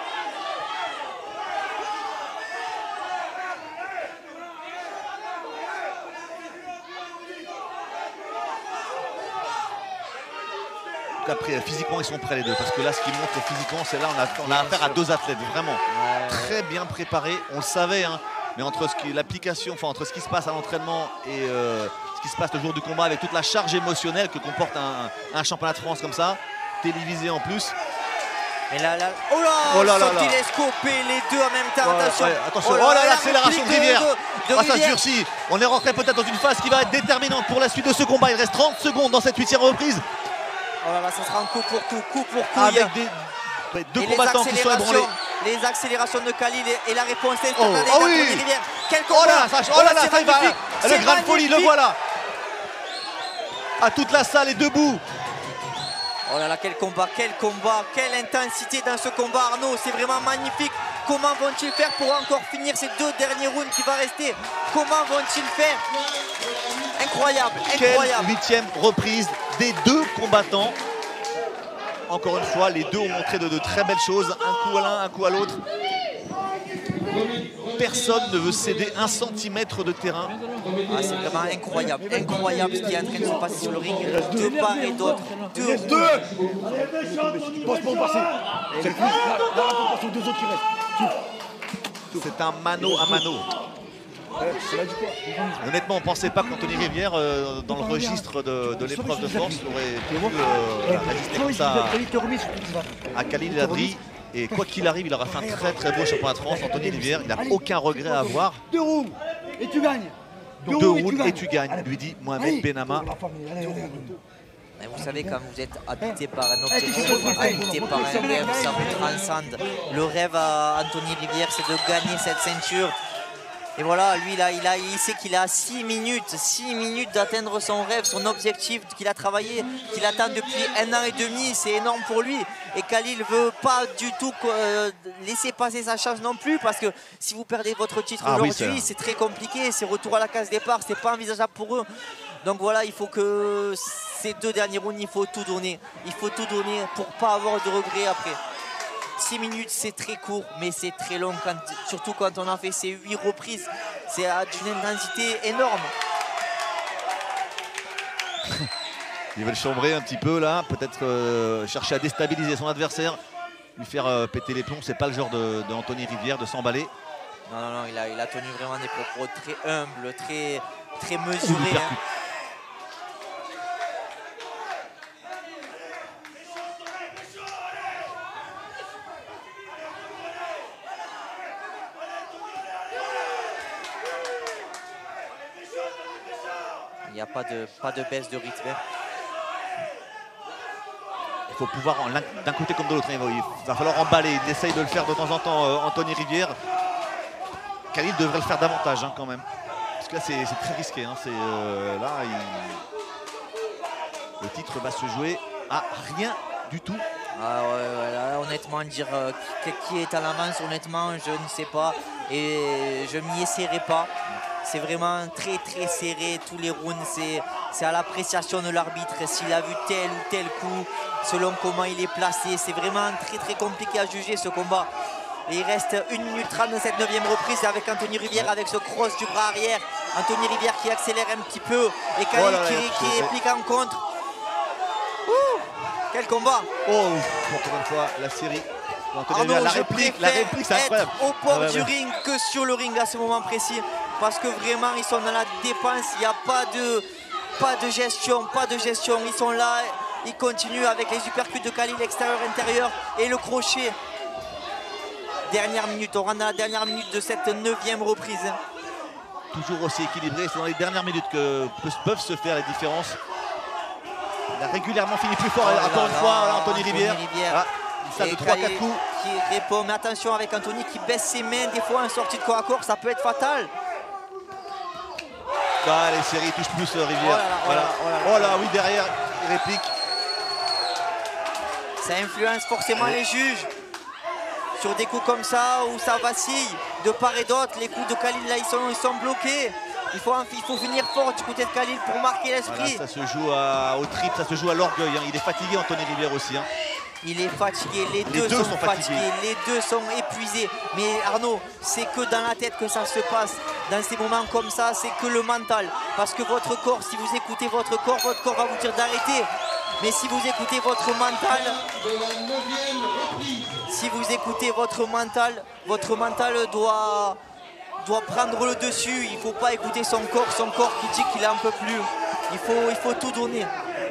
Après, physiquement, ils sont prêts les deux. Parce que là, ce qui montre physiquement, c'est là, on a affaire à 2 athlètes vraiment très bien préparés. On le savait, hein, mais entre l'application, enfin entre ce qui se passe à l'entraînement et ce qui se passe le jour du combat, avec toute la charge émotionnelle que comporte un championnat de France comme ça, télévisé en plus. Et là, oh là, sont télescopés les deux en même temps. Attention, attention. Oh là, l'accélération de Rivière. Ça se durcit. On est rentré peut-être dans une phase qui va être déterminante pour la suite de ce combat. Il reste 30 secondes dans cette 8e reprise. Oh là là, ça sera un coup pour coup, avec deux combattants qui sont ébranlés. Les accélérations de Khalil et la réponse instantanée d'Anthony Rivière. Quel combat! Oh là là, ça y va. Le grain de folie, le voilà. À toute la salle est debout. Oh là là, quel combat, quelle intensité dans ce combat, Arnaud. C'est vraiment magnifique. Comment vont-ils faire pour encore finir ces 2 derniers rounds qui va rester? Comment vont-ils faire? Incroyable. Quelle 8e reprise des 2 combattants. Encore une fois, les deux ont montré de très belles choses. Un coup à l'un, un coup à l'autre. Personne ne veut céder 1 centimètre de terrain. C'est vraiment incroyable ce qui est en train de se passer sur le ring. De part et d'autre. Passe pour passer. C'est plus. Là, sur 2 autres qui restent. C'est un mano à mano. Honnêtement, on ne pensait pas qu'Anthony Rivière, dans le registre de l'épreuve de force, aurait pu résister comme ça à Khalil El Hadri. Et quoi qu'il arrive, il aura fait un très beau championnat de France. Anthony Rivière, il n'a aucun regret à avoir. 2 rounds et tu gagnes. 2 rounds et tu gagnes, lui dit Mohamed Benama. Mais vous savez, quand vous êtes habité par un objectif, habité par un rêve, ça vous transcende. Le rêve à Anthony Rivière, c'est de gagner cette ceinture. Et voilà, lui, il sait qu'il a 6 minutes d'atteindre son rêve, son objectif qu'il a travaillé, qu'il attend depuis 1 an et demi. C'est énorme pour lui. Et Khalil ne veut pas du tout laisser passer sa chance non plus, parce que si vous perdez votre titre aujourd'hui, c'est très compliqué. C'est retour à la case départ, c'est pas envisageable pour eux. Donc voilà, il faut que ces 2 derniers rounds, il faut tout donner. Il faut tout donner pour ne pas avoir de regrets après. 6 minutes, c'est très court, mais c'est très long, surtout quand on a fait ces 8 reprises. C'est d'une intensité énorme. Ils veulent chambrer un petit peu là, peut-être chercher à déstabiliser son adversaire, lui faire péter les plombs. C'est pas le genre de Anthony Rivière de s'emballer. Non, il a tenu vraiment des propos très humbles, très mesurés. Il n'y a pas de baisse de rythme. Il faut pouvoir, d'un côté comme de l'autre, il va falloir emballer. Il essaye de le faire de temps en temps, Anthony Rivière. Khalil devrait le faire davantage quand même. Parce que là, c'est très risqué. Là, le titre va se jouer à rien du tout. Ah ouais, là, honnêtement, dire qui est à l'avance, honnêtement, je ne sais pas. Et je m'y essaierai pas. C'est vraiment très serré, tous les rounds, c'est à l'appréciation de l'arbitre, s'il a vu tel ou tel coup, selon comment il est placé. C'est vraiment très compliqué à juger ce combat. Et il reste 1 minute 30 de cette 9e reprise avec Anthony Rivière avec ce cross du bras arrière. Anthony Rivière qui accélère un petit peu et Khalil qui réplique en contre. Ouh, quel combat! Oh, encore une fois, la série. La réplique, c'est incroyable. Au port du ring que sur le ring à ce moment précis, parce que vraiment ils sont dans la dépense, il n'y a pas de gestion, ils sont là, ils continuent avec les uppercuts de Khalil extérieur-intérieur et le crochet. Dernière minute, on rentre dans la dernière minute de cette 9e reprise. Toujours aussi équilibré, c'est dans les dernières minutes que peuvent se faire les différences. Il a régulièrement fini plus fort, encore une fois, Anthony Rivière. Ça de 3-4 coups. Qui répond, mais attention avec Anthony qui baisse ses mains des fois en sortie de corps à corps, ça peut être fatal. Ah, les séries touchent plus Rivière. Oh là, oui, derrière, il réplique. Ça influence forcément les juges. Sur des coups comme ça où ça vacille de part et d'autre, les coups de Khalil là ils sont bloqués. Il faut finir fort du côté de Khalil pour marquer l'esprit. Voilà, ça se joue au trip, ça se joue à l'orgueil. Il est fatigué, Anthony Rivière aussi. Il est fatigué, les deux sont fatigués, les deux sont épuisés. Mais Arnaud, c'est que dans la tête que ça se passe. Dans ces moments comme ça, c'est que le mental. Parce que votre corps, si vous écoutez votre corps va vous dire d'arrêter. Mais si vous écoutez votre mental, doit prendre le dessus. Il ne faut pas écouter son corps qui dit qu'il en peut plus. Il faut tout donner.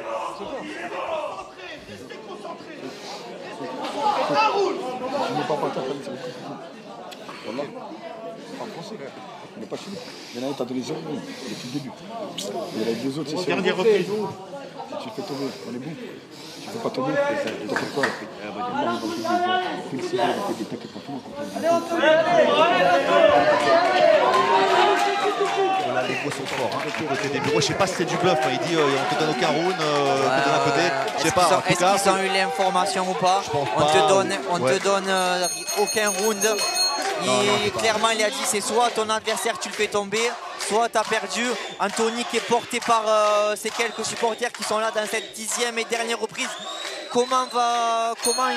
Je ne veux pas partir comme ça. Voilà. En français. Il n'est pas chez nous. Il y en a un, t'as donné 0 depuis le début. Il y en a 2 autres, c'est sûr. Dernière reprise. Si tu fais tomber, on est bon. Si tu ne fais pas tomber, tu fais quoi? Voilà, les gros sont forts. Côté des bureaux, je ne sais pas si c'est du bluff. Il dit on te donne aucun round, on te donne un côté. Je sais pas. Est-ce qu'ils ont eu l'information ou pas? On te donne aucun round. Clairement, il a dit c'est soit ton adversaire tu le fais tomber, soit tu as perdu. Anthony qui est porté par ces quelques supporters qui sont là dans cette 10e et dernière reprise. Comment va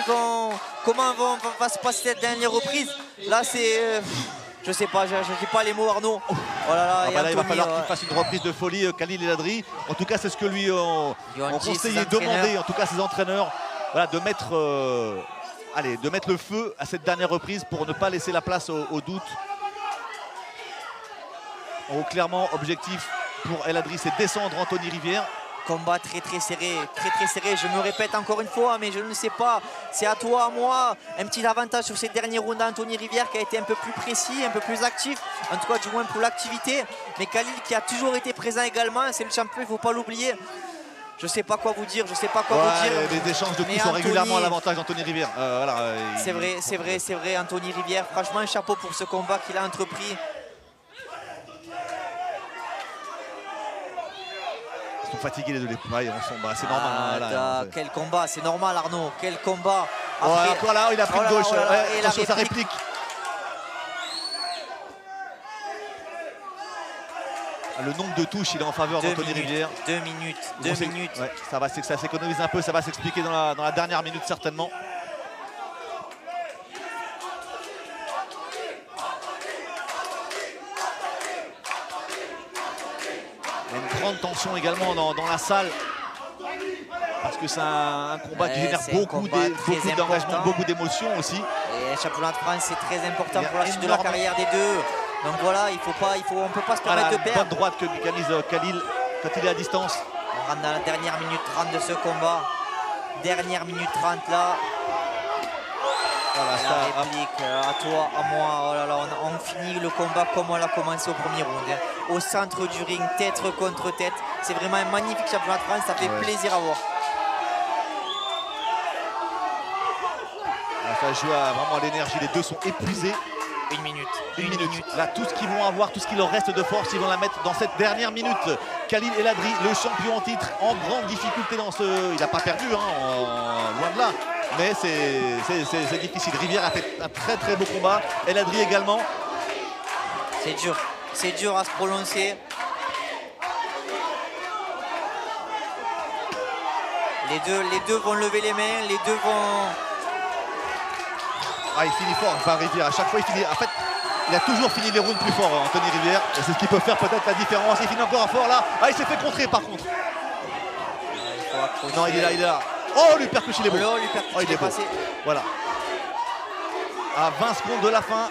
se passer cette dernière reprise? Là c'est... je sais pas, je dis pas les mots Arnaud. Oh là là, il va falloir qu'il fasse une reprise de folie, Khalil Eladri. En tout cas, c'est ce que lui ont conseillé, demandé, en tout cas ses entraîneurs, voilà, de mettre le feu à cette dernière reprise pour ne pas laisser la place au doute. Clairement, objectif pour Eladri, c'est descendre Anthony Rivière. Combat très serré, je me répète encore une fois, mais je ne sais pas, c'est à toi, à moi, un petit avantage sur ces derniers rounds d'Anthony Rivière qui a été un peu plus précis, un peu plus actif, en tout cas du moins pour l'activité, mais Khalil qui a toujours été présent également, c'est le champion, il ne faut pas l'oublier. Je ne sais pas quoi vous dire, vous dire. Les échanges de coups sont régulièrement à l'avantage d'Anthony Rivière. C'est vrai, Anthony Rivière, franchement un chapeau pour ce combat qu'il a entrepris. Ils sont fatigués les deux. C'est normal. Quel combat, c'est normal Arnaud. Quel combat. Après... encore là, il a pris de gauche. Attention, sa réplique. Le nombre de touches, il est en faveur d'Anthony Rivière. 2 minutes. 2 minutes. Ouais, ça s'économise un peu, ça va s'expliquer dans la dernière minute certainement. Il y a une grande tension également dans la salle. Parce que c'est un combat qui génère beaucoup d'engagement, beaucoup d'émotions aussi. Et championnat de France, c'est très important pour la suite de la carrière des deux. Donc voilà, on peut pas se permettre de perdre. Bonne droite que Mise Khalil quand il est à distance. On rentre dans la dernière minute 30 de ce combat. Dernière minute 30 là. Voilà, la réplique, à toi, à moi. Oh là là, on finit le combat comme on l'a commencé au premier round. Hein. Au centre du ring, tête contre tête. C'est vraiment un magnifique championnat de France, ça fait plaisir à voir. Ça joue vraiment à l'énergie, les deux sont épuisés. Une minute. Là, tout ce qu'ils vont avoir, tout ce qu'il leur reste de force, ils vont la mettre dans cette dernière minute. Khalil El Adri, le champion en titre, en grande difficulté dans ce... Il n'a pas perdu, loin de là. Mais c'est difficile. Rivière a fait un très beau combat. El Adri également. C'est dur à se prononcer. Les deux vont lever les mains, les deux vont... Ah, il finit fort, enfin Rivière. À chaque fois, il finit. En fait, il a toujours fini les rounds plus fort, Anthony Rivière. Et c'est ce qui peut faire peut-être la différence. Il finit encore fort là. Ah, il s'est fait contrer par contre. Non, il est là. Oh, lui percute, il est bon. Il est passé. Voilà. À 20 secondes de la fin.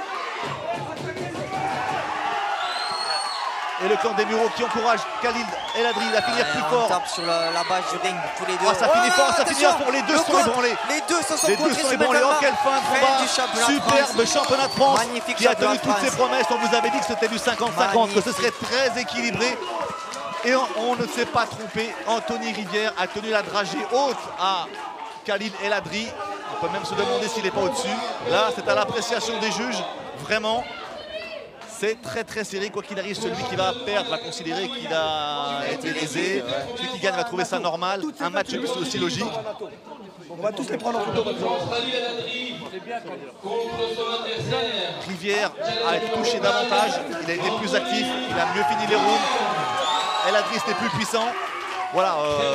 Et le clan des Mureaux qui encourage Khalil El Adri à finir plus fort. On tape sur la base du ring tous les deux. Ah, ça finit fort, ça finit fort. Les deux sont ébranlés. Les deux se sont ébranlés. Oh, quelle fin de combat. Superbe championnat de France qui a tenu toutes ses promesses. On vous avait dit que c'était du 50-50, que ce serait très équilibré. Et on ne s'est pas trompé. Anthony Rivière a tenu la dragée haute à Khalil El Adri. On peut même se demander s'il n'est pas au-dessus. Là, c'est à l'appréciation des juges. Vraiment. C'est très serré, quoi qu'il arrive, celui qui va perdre va considérer qu'il a été lésé. Celui qui gagne va trouver ça normal. Un match aussi logique. On va tous les prendre en photo. Rivière a été touché davantage, il a été plus actif, il a mieux fini les rounds. El Adri était plus puissant. Voilà,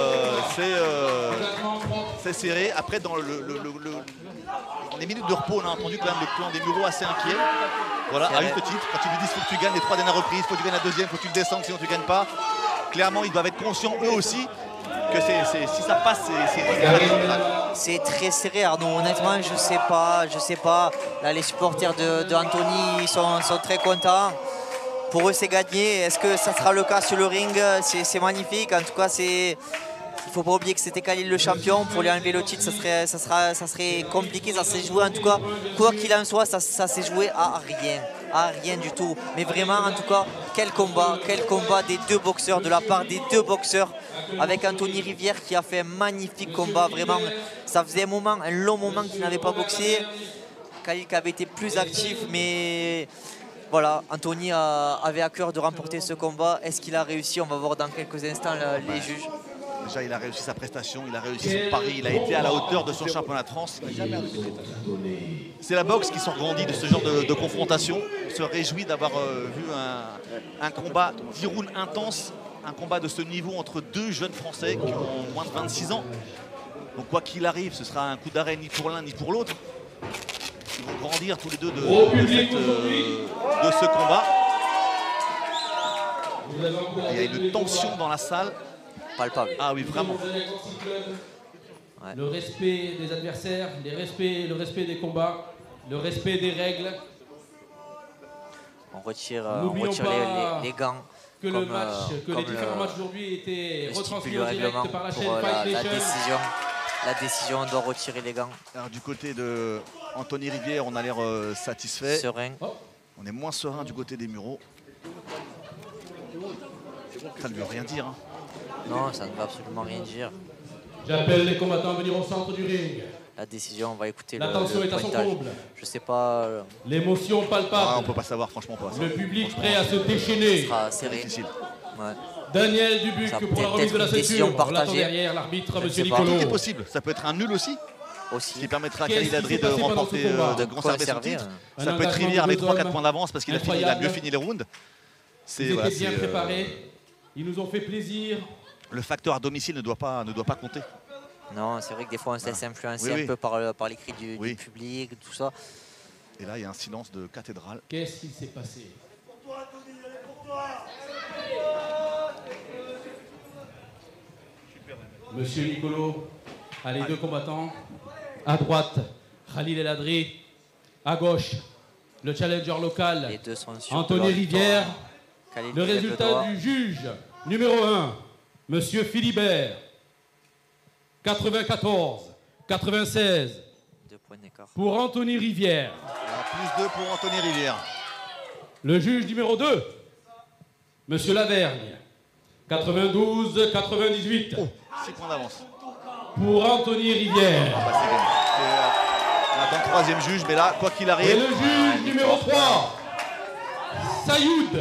c'est serré. Après, dans les minutes de repos, on a entendu quand même le clan des Mureaux assez inquiet. Voilà, à juste titre, quand ils lui disent qu'il faut que tu gagnes les 3 dernières reprises, il faut que tu gagnes la deuxième, il faut que tu le descendes, sinon tu ne gagnes pas. Clairement, ils doivent être conscients eux aussi que si ça passe, c'est très serré, Arnaud. Honnêtement, je sais pas. Là, les supporters de Anthony sont très contents. Pour eux, c'est gagné. Est-ce que ça sera le cas sur le ring? C'est magnifique. En tout cas, il ne faut pas oublier que c'était Khalil le champion. Pour lui enlever le titre, ça serait compliqué. Ça s'est joué, en tout cas, quoi qu'il en soit, ça s'est joué à rien du tout. Mais vraiment, en tout cas, quel combat des deux boxeurs, de la part des deux boxeurs, avec Anthony Rivière qui a fait un magnifique combat. Vraiment, ça faisait un long moment qu'il n'avait pas boxé. Khalil qui avait été plus actif, mais... Voilà, Anthony avait à cœur de remporter ce combat. Est-ce qu'il a réussi? On va voir dans quelques instants les juges. Déjà, il a réussi sa prestation, il a réussi son pari, il a été à la hauteur de son championnat de France. C'est la boxe qui s'engrandit de ce genre de confrontation. On se réjouit d'avoir vu un combat 10 rounds intense, un combat de ce niveau entre deux jeunes Français qui ont moins de 26 ans. Donc quoi qu'il arrive, ce sera un coup d'arrêt ni pour l'un ni pour l'autre. Ils vont grandir tous les deux de ce combat. Il y a une tension dans la salle. Palpable. Ah oui, vraiment. Ouais. Le respect des adversaires, le respect des combats, le respect des règles. On retire les gants. Que les différents matchs d'aujourd'hui étaient retransmis en direct par la chaîne Fight Nation. La décision, on doit retirer les gants. Alors, du côté de Anthony Rivière, on a l'air satisfait. Serein. On est moins serein du côté des Mureaux. Ça ne veut rien dire. Hein. Non, ça ne veut absolument rien dire. J'appelle les combattants à venir au centre du ring. La décision, on va écouter le pointage. Est à son comble. Je sais pas. L'émotion palpable. On peut pas savoir, franchement pas. Le public prêt à se déchaîner. Ça sera serré. Difficile. Ouais. Daniel Dubuc pour la remise de la ceinture. L'attend derrière l'arbitre, M. Nicolo. Tout est possible. Ça peut être un nul aussi. Qui permettra à Khalil Ladri de remporter, de conserver son titre. Ça peut être Rivière avec 3-4 points d'avance parce qu'il a mieux fini les rounds. Ils étaient bien préparés. Ils nous ont fait plaisir. Le facteur à domicile ne doit pas compter. Non, c'est vrai que des fois on se laisse influencer un peu par les cris du public, tout ça. Et là, il y a un silence de cathédrale. Qu'est-ce qui s'est passé? Monsieur Nicolo a les deux combattants. À droite, Khalil El Adri. À gauche, le challenger local, les deux sont sur Anthony Rivière. Le résultat du juge numéro 1, Monsieur Philibert. 94-96 pour Anthony Rivière. Plus 2 pour Anthony Rivière. Le juge numéro 2, Monsieur Lavergne. 92-98. 6 points d'avance. Pour Anthony Rivière. On attend le troisième juge, mais là, quoi qu'il arrive. Et le juge numéro 3, Sayoud.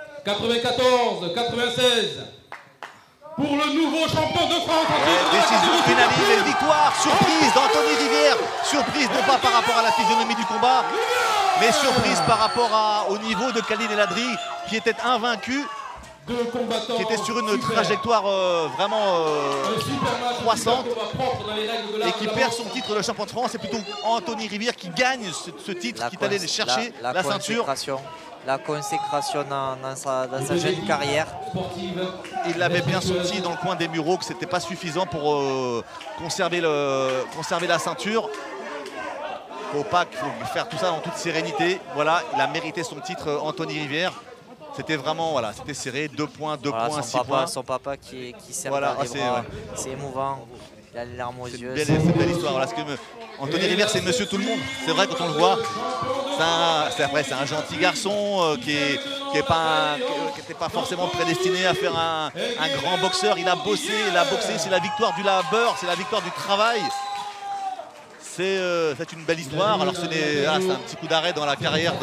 94-96. Pour le nouveau champion de France. Décision finale et victoire, surprise d'Anthony Rivière. Surprise non pas par rapport à la physionomie du combat, mais surprise par rapport au niveau de Khalil El Adri, qui était invaincu, qui était sur une trajectoire vraiment croissante et qui perd son titre de champion de France. C'est plutôt Anthony Rivière qui gagne ce titre, qui est allé chercher la ceinture. La consécration dans sa jeune carrière. Il l'avait bien senti dans le coin des Mureaux que ce n'était pas suffisant pour conserver la ceinture. Il faut faire tout ça en toute sérénité. Voilà, il a mérité son titre, Anthony Rivière. C'était vraiment, voilà, c'était serré, 2 points, 6 points. Son papa qui sert voilà, c'est émouvant. Il a les larmes aux yeux. C'est une belle histoire. Voilà, Anthony Rivière, c'est monsieur tout le monde. C'est vrai, quand on le voit, c'est un gentil garçon qui n'était pas forcément prédestiné à faire un grand boxeur. Il a bossé, c'est la victoire du labeur, c'est la victoire du travail. C'est une belle histoire. Alors c'est un petit coup d'arrêt dans la carrière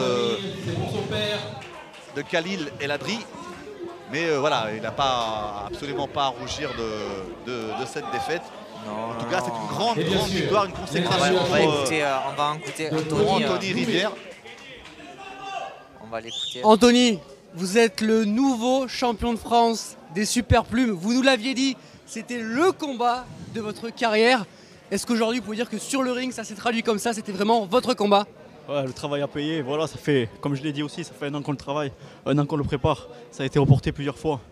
de Khalil El Adri. Mais voilà, il n'a absolument pas à rougir de cette défaite. Non, en tout cas, c'est une grande victoire, une consécration on va écouter Anthony Rivière. On va l'écouter. Anthony, vous êtes le nouveau champion de France des super plumes. Vous nous l'aviez dit, c'était le combat de votre carrière. Est-ce qu'aujourd'hui, vous pouvez dire que sur le ring, ça s'est traduit comme ça, c'était vraiment votre combat? Ouais, le travail à payer, voilà, ça fait, comme je l'ai dit aussi, ça fait 1 an qu'on le travaille, 1 an qu'on le prépare. Ça a été reporté plusieurs fois.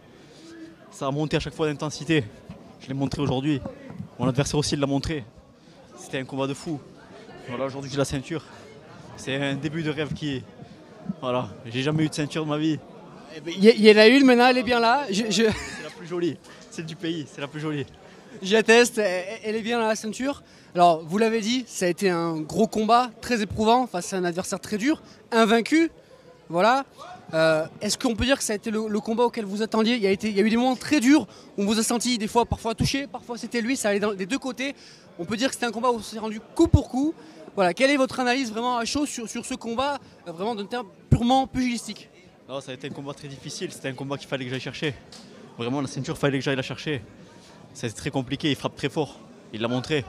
Ça a monté à chaque fois d'intensité. Je l'ai montré aujourd'hui. Mon adversaire aussi l'a montré. C'était un combat de fou. Voilà, aujourd'hui j'ai la ceinture. C'est un début de rêve qui est... Voilà, j'ai jamais eu de ceinture de ma vie. Il y en a une maintenant, elle est bien là. C'est la plus jolie, celle du pays, c'est la plus jolie. J'atteste, elle est bien dans la ceinture. Alors, vous l'avez dit, ça a été un gros combat, très éprouvant, face à un adversaire très dur, invaincu. Voilà. Est-ce qu'on peut dire que ça a été le combat auquel vous attendiez? Il y a eu des moments très durs, où on vous a senti des fois parfois touché, parfois c'était lui, ça allait des deux côtés. On peut dire que c'était un combat où on s'est rendu coup pour coup. Voilà. Quelle est votre analyse vraiment à chaud sur ce combat, vraiment d'un terme purement pugilistique? Non, ça a été un combat très difficile, c'était un combat qu'il fallait que j'aille chercher. Vraiment, la ceinture, il fallait que j'aille la chercher. C'était très compliqué, il frappe très fort, il l'a montré.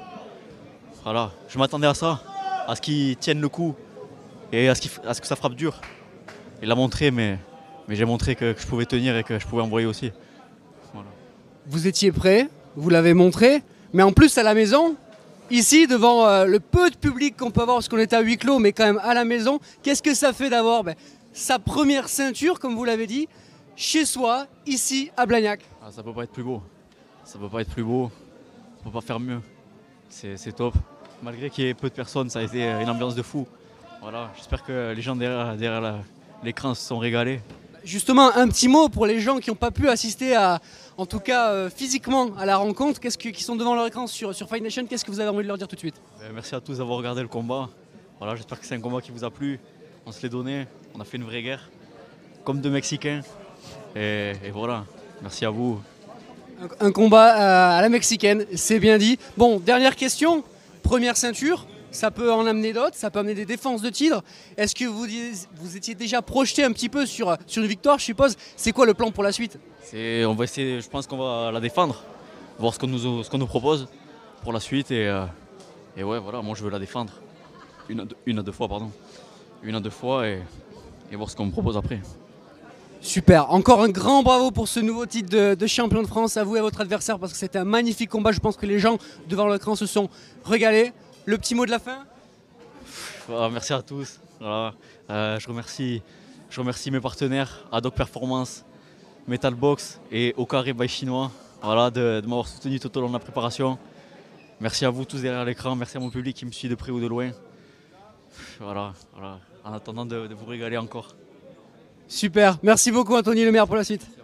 Voilà, je m'attendais à ça, à ce qu'il tienne le coup et à ce que ça frappe dur. Il l'a montré, mais j'ai montré que je pouvais tenir et que je pouvais envoyer aussi. Voilà. Vous étiez prêt, vous l'avez montré, mais en plus à la maison, ici devant le peu de public qu'on peut avoir parce qu'on est à huis clos, mais quand même à la maison, qu'est-ce que ça fait d'avoir sa première ceinture, comme vous l'avez dit, chez soi, ici à Blagnac? Ça peut pas être plus beau, ça peut pas être plus beau, on peut pas faire mieux. C'est top. Malgré qu'il y ait peu de personnes, ça a été une ambiance de fou. Voilà, j'espère que les gens derrière l'écran se sont régalés. Justement, un petit mot pour les gens qui n'ont pas pu assister en tout cas physiquement à la rencontre, qui sont devant leur écran sur Fight Nation, qu'est-ce que vous avez envie de leur dire tout de suite? Merci à tous d'avoir regardé le combat. Voilà, j'espère que c'est un combat qui vous a plu. On se l'est donné, on a fait une vraie guerre, comme deux Mexicains. Et voilà, merci à vous. Un combat à la mexicaine, c'est bien dit. Bon, dernière question, première ceinture, ça peut en amener d'autres, ça peut amener des défenses de titre. Est-ce que vous étiez déjà projeté un petit peu sur une victoire, je suppose? C'est quoi le plan pour la suite? On va essayer, je pense qu'on va la défendre, voir ce qu'on nous propose pour la suite. Et ouais, voilà, moi je veux la défendre. Une à deux fois et voir ce qu'on me propose après. Super, encore un grand bravo pour ce nouveau titre de champion de France à vous et à votre adversaire parce que c'était un magnifique combat. Je pense que les gens devant l'écran se sont régalés. Le petit mot de la fin? Merci à tous. Voilà. Je remercie mes partenaires, Adoc Performance, Metal Box et Okare by Chinois, voilà, de m'avoir soutenu tout au long de la préparation. Merci à vous tous derrière l'écran, merci à mon public qui me suit de près ou de loin. Voilà. En attendant de vous régaler encore. Super, merci beaucoup Anthony, le meilleur pour la suite.